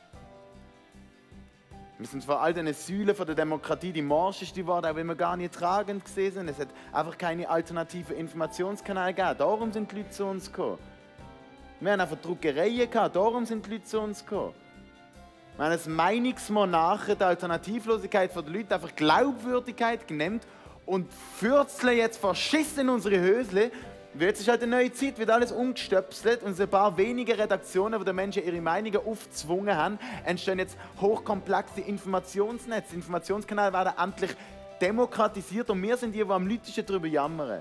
Wir sind vor all diesen Säulen von der Demokratie die morscheste geworden, auch wenn wir gar nicht tragend gesehen sind. Es hat einfach keine alternativen Informationskanäle gegeben. Darum sind die Leute zu uns gekommen. Wir haben einfach Druckereien gehabt, darum sind die Leute zu uns gekommen. Wir haben als Meinungsmonarchen die Alternativlosigkeit der Leute einfach Glaubwürdigkeit genannt und fürzeln jetzt verschissen in unsere Hösle. Jetzt ist halt eine neue Zeit, wird alles umgestöpselt und ein paar wenige Redaktionen, wo die Menschen ihre Meinungen aufgezwungen haben, entstehen jetzt hochkomplexe Informationsnetze. Informationskanäle werden endlich demokratisiert und wir sind die, die am lautesten darüber jammern.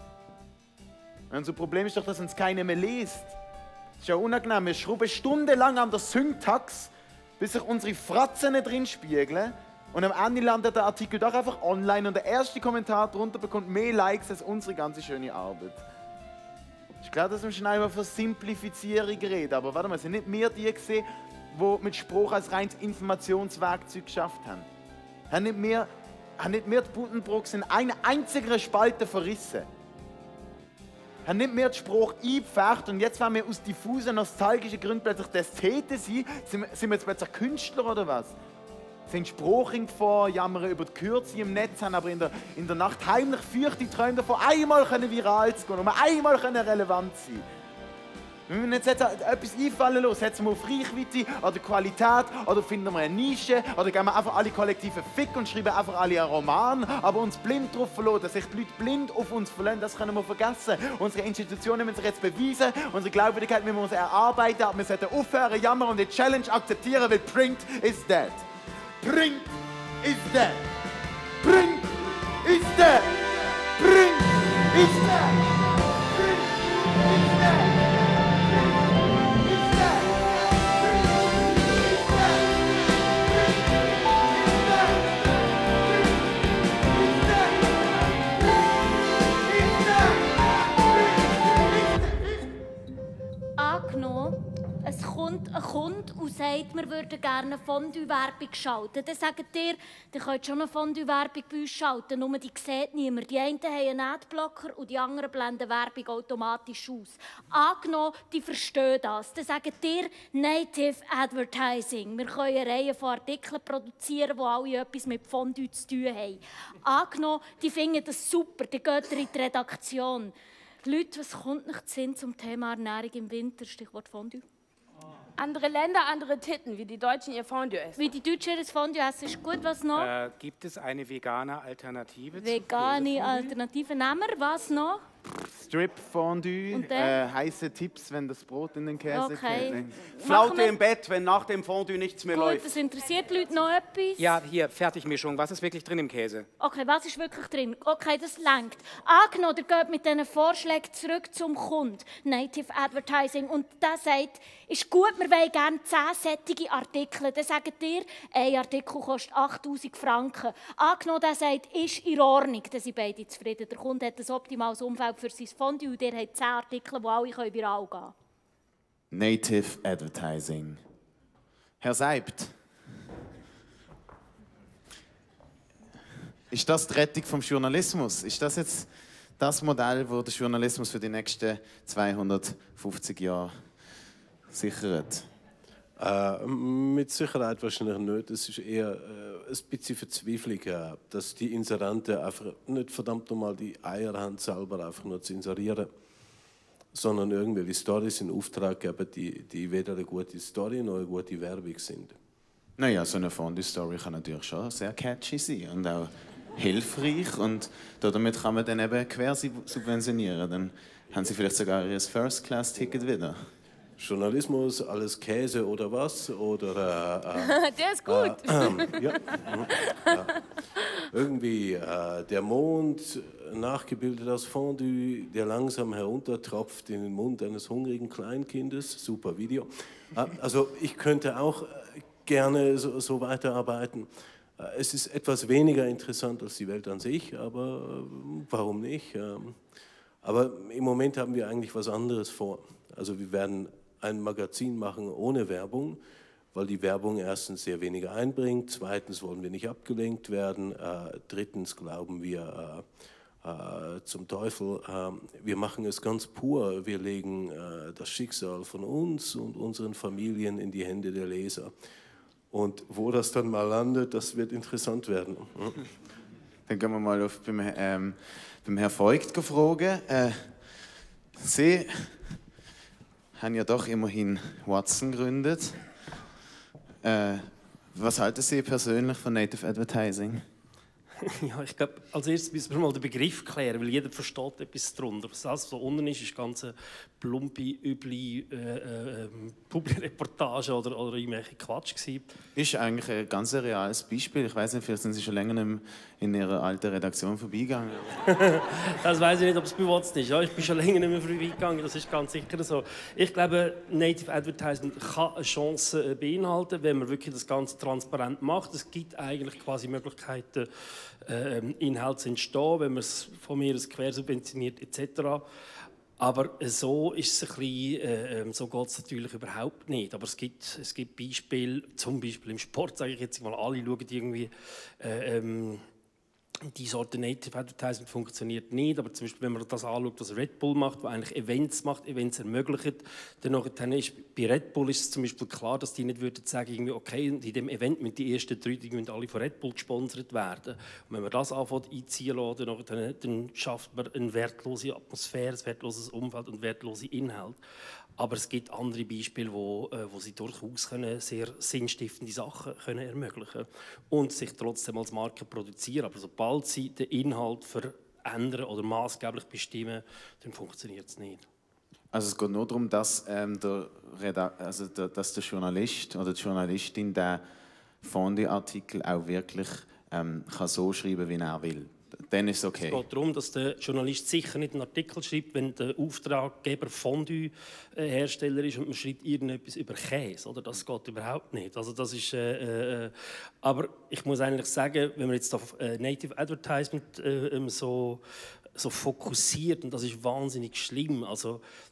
Und unser Problem ist doch, dass uns keiner mehr liest. Das ist ja unangenehm. Wir schrauben stundenlang an der Syntax, bis sich unsere Fratzen drin spiegeln. Und am Ende landet der Artikel doch einfach online und der erste Kommentar darunter bekommt mehr Likes als unsere ganze schöne Arbeit. Ich glaube, dass wir schon einmal von Simplifizierung reden, aber warte mal, es sind nicht mehr die gesehen, die mit Spruch als reines Informationswerkzeug geschafft haben. Haben nicht mehr, haben nicht mehr die Buddenbrooks in einer einzigen Spalte verrissen. Haben nicht mehr den Spruch eingepfercht und jetzt, wenn wir aus diffusen, nostalgischen Gründen plötzlich der Ästhete sind, sind wir, sind wir jetzt plötzlich Künstler oder was? Sind Spruch in Gefahr, jammern über die Kürze im Netz, haben aber in der, in der Nacht heimlich fürchte Träume davon, einmal können viral zu gehen, um einmal können relevant sein. Wir müssen jetzt etwas einfallen lassen, setzen wir auf Reichweite oder Qualität oder finden wir eine Nische oder geben wir einfach alle kollektiven Fick und schreiben einfach alle einen Roman, aber uns blind darauf verlassen, dass sich die Leute blind auf uns verlassen, das können wir vergessen. Unsere Institutionen müssen sich jetzt beweisen, unsere Glaubwürdigkeit müssen wir uns erarbeiten, aber wir sollten aufhören, jammern und die Challenge akzeptieren, weil Print is dead. Print is dead. Print is dead. Print is dead. Print is dead. Angenommen, es kommt ein Kunde und sagt mir, würden gerne Fondue-Werbung schalten. Dann sagt ihr, ihr könnt schon eine Fondue-Werbung bei uns schalten, nur die sieht niemand. Die einen haben einen Adblocker und die anderen blenden Werbung automatisch aus. Angenommen, die verstehen das. Dann sagt ihr Native Advertising. Wir können eine Reihe von Artikeln produzieren, die alle etwas mit Fondue zu tun haben. Angenommen, die finden das super, dann geht ihr in die Redaktion. Leute, was kommt nicht Sinn zum Thema Ernährung im Winter? Stichwort Fondue. Andere Länder, andere Titten, wie die Deutschen ihr Fondue essen. Wie die Deutschen ihr Fondue essen, ist gut. Was noch? Äh, gibt es eine vegane Alternative? Vegane Alternative. Nehmen wir. Was noch? Strip-Fondue, Und äh, heiße Tipps, wenn das Brot in den Käse Okay. geht. Flaute wir- im Bett, wenn nach dem Fondue nichts mehr Gut, läuft. das interessiert die Leute noch etwas? Ja, hier, Fertigmischung. Was ist wirklich drin im Käse? Okay, was ist wirklich drin? Okay, das lenkt. Angenommen, ihr geht mit diesen Vorschlägen zurück zum Kunden, Native Advertising, und der sagt, ist gut, wir wollen gerne zehn sättige Artikel. Dann sagt ihr, ein Artikel kostet achttausend Franken. Angenommen, der sagt, ist in Ordnung, dann sind beide zufrieden. Der Kunde hat ein optimales Umfeld für sein Fondue und ihr habt zehn Artikel, die alle viral gehen können. Native Advertising. Herr Seibt, ist das die Rettung vom Journalismus? Ist das jetzt das Modell, das den Journalismus für die nächsten zweihundertfünfzig Jahre sichert? Äh, mit Sicherheit wahrscheinlich nicht. Es ist eher äh, ein bisschen Verzweiflung, äh, dass die Inseranten einfach nicht verdammt nochmal die Eier haben, selber einfach nur zu inserieren, sondern irgendwelche Storys in Auftrag geben, die, die weder eine gute Story noch eine gute Werbung sind. Naja, so eine Fondue-Story kann natürlich schon sehr catchy sein und auch hilfreich. Und damit kann man dann eben quer subventionieren. Dann haben sie vielleicht sogar ihr First-Class-Ticket wieder. Journalismus, alles Käse oder was? Oder, äh, äh, Der ist gut. Äh, äh, ja. ja. Irgendwie äh, der Mond, nachgebildet aus Fondue, der langsam heruntertropft in den Mund eines hungrigen Kleinkindes. Super Video. Äh, also ich könnte auch gerne so, so weiterarbeiten. Äh, es ist etwas weniger interessant als die Welt an sich, aber äh, warum nicht? Ähm, aber im Moment haben wir eigentlich was anderes vor. Also wir werden ein Magazin machen ohne Werbung, weil die Werbung erstens sehr wenig einbringt, zweitens wollen wir nicht abgelenkt werden, äh, drittens glauben wir äh, äh, zum Teufel, äh, wir machen es ganz pur, wir legen äh, das Schicksal von uns und unseren Familien in die Hände der Leser. Und wo das dann mal landet, das wird interessant werden. Dann gehen wir mal auf beim, ähm, beim Herrn Voigt fragen. Äh, Sie haben ja doch immerhin Watson gegründet. Äh, was halten Sie persönlich von Native Advertising? Ja, ich glaube, als erstes müssen wir mal den Begriff klären, weil jeder versteht etwas darunter. Was das so unten ist, ist ganz eine plumpe, üble äh, äh, Publireportage oder, oder irgendwelche Quatsch gewesen. Ist eigentlich ein ganz reales Beispiel. Ich weiß nicht, vielleicht sind Sie schon länger nicht in Ihrer alten Redaktion vorbeigegangen. Das weiß ich nicht, ob es bei Watson ist. Ja, ich bin schon länger nicht mehr vorbeigegangen, das ist ganz sicher so. Ich glaube, Native Advertising kann eine Chance beinhalten, wenn man wirklich das Ganze transparent macht. Es gibt eigentlich quasi Möglichkeiten, äh, Inhalte zu entstehen, wenn man es von mir aus quersubventioniert et cetera. Aber so ist es ein bisschen, äh, so geht es natürlich überhaupt nicht. Aber es gibt, es gibt Beispiele, zum Beispiel im Sport, sage ich jetzt mal, alle schauen irgendwie, äh, ähm, die Sorte Native Advertising funktioniert nicht, aber zum Beispiel, wenn man das anschaut, was Red Bull macht, wo eigentlich Events macht, Events ermöglicht, dann ist bei Red Bull ist es zum Beispiel klar, dass die nicht würden sagen, irgendwie, okay, in diesem Event müssen die ersten drei, die müssen alle von Red Bull gesponsert werden. Und wenn man das anfängt einziehen lässt, dann, dann schafft man eine wertlose Atmosphäre, ein wertloses Umfeld und wertlose Inhalte. Aber es gibt andere Beispiele, wo, äh, wo sie durchaus können sehr sinnstiftende Sachen können ermöglichen und sich trotzdem als Marke produzieren. Aber sobald sie den Inhalt verändern oder maßgeblich bestimmen, dann funktioniert es nicht. Also es geht nur darum, dass, ähm, der, Reda- also der, dass der Journalist oder die Journalistin den Fondue-Artikel auch wirklich ähm, kann so schreiben, wie er will. Dann ist es okay. Es geht darum, dass der Journalist sicher nicht einen Artikel schreibt, wenn der Auftraggeber Fondue-Hersteller ist und man schreibt irgendetwas über Käse. Oder? Das geht überhaupt nicht. Also das ist, äh, äh, aber ich muss eigentlich sagen, wenn man jetzt auf äh, Native Advertisement äh, so, so fokussiert, und das ist wahnsinnig schlimm. Also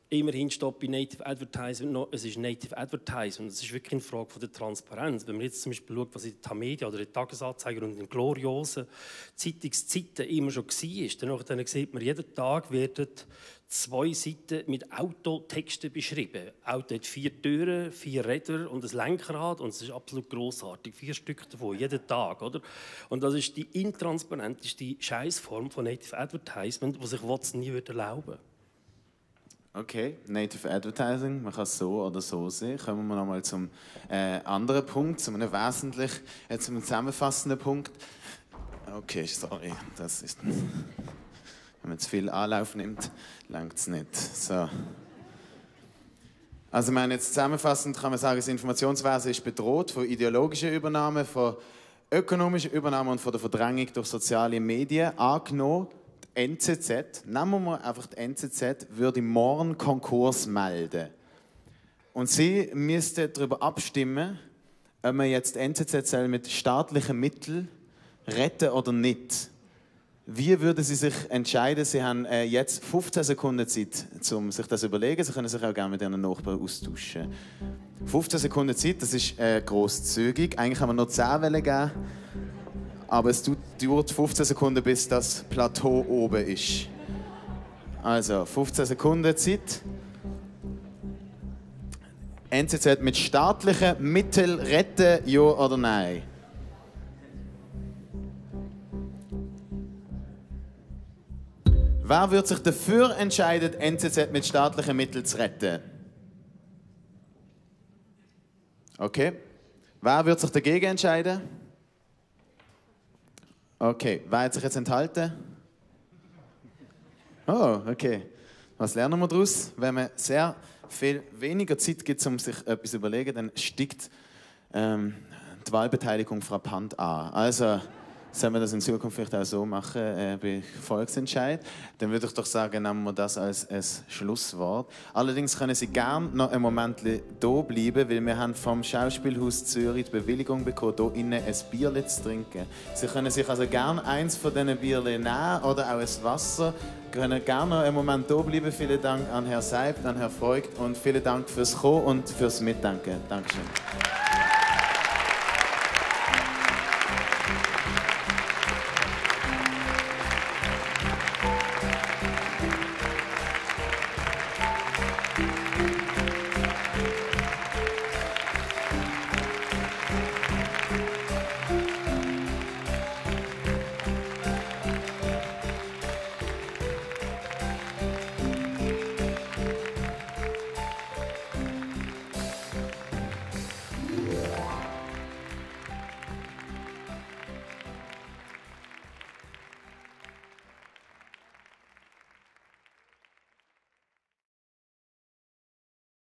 immerhin steht bei Native Advertisement noch, es ist Native Advertisement. Es ist wirklich eine Frage von der Transparenz. Wenn man jetzt zum Beispiel schaut, was in der Tamedia oder den Tagesanzeiger und in den gloriosen Zeitungszeiten immer schon war, dann sieht man, jeden Tag werden zwei Seiten mit Autotexten beschrieben. Das Auto hat vier Türen, vier Räder und ein Lenkrad und es ist absolut grossartig. Vier Stück davon, jeden Tag. Oder? Und das ist die intransparenteste Scheissform von Native Advertisement, die sich Watson nie erlauben würde. Okay, Native Advertising, man kann es so oder so sehen. Kommen wir nochmal zum äh, anderen Punkt, zu einem wesentlich, äh, zum zusammenfassenden Punkt. Okay, sorry, das ist... Wenn man zu viel Anlauf nimmt, langt es nicht. So. Also, ich meine, jetzt zusammenfassend kann man sagen, das Informationswesen ist bedroht von ideologischen Übernahmen, von ökonomischen Übernahmen und von der Verdrängung durch soziale Medien. Angenommen, die N Z Z, nehmen wir einfach die N Z Z, würde morgen Konkurs melden. Und sie müsste darüber abstimmen, ob man jetzt die N Z Z mit staatlichen Mitteln retten oder nicht. Wie würden Sie sich entscheiden? Sie haben äh, jetzt fünfzehn Sekunden Zeit, um sich das zu überlegen. Sie können sich auch gerne mit Ihren Nachbarn austauschen. fünfzehn Sekunden Zeit, das ist äh, grosszügig. Eigentlich haben wir nur zehn Wellen geben. Aber es dauert fünfzehn Sekunden, bis das Plateau oben ist. Also, fünfzehn Sekunden Zeit. N Z Z mit staatlichen Mitteln retten, ja oder nein? Wer wird sich dafür entscheiden, N Z Z mit staatlichen Mitteln zu retten? Okay. Wer wird sich dagegen entscheiden? Okay. Wer hat sich jetzt enthalten? Oh, okay. Was lernen wir daraus? Wenn man sehr viel weniger Zeit gibt, um sich etwas zu überlegen, dann steigt ähm, die Wahlbeteiligung frappant an. Also, sollen wir das in Zukunft vielleicht auch so machen äh, bei Volksentscheid? Dann würde ich doch sagen, nehmen wir das als ein Schlusswort. Allerdings können Sie gerne noch einen Moment hier bleiben, weil wir haben vom Schauspielhaus Zürich die Bewilligung bekommen, hier innen ein Bierchen zu trinken. Sie können sich also gerne eins von diesen Bierchen nehmen oder auch ein Wasser. Sie können gerne noch einen Moment hier bleiben. Vielen Dank an Herrn Seibt, an Herrn Voigt und vielen Dank fürs Kommen und fürs Mitdenken. Dankeschön.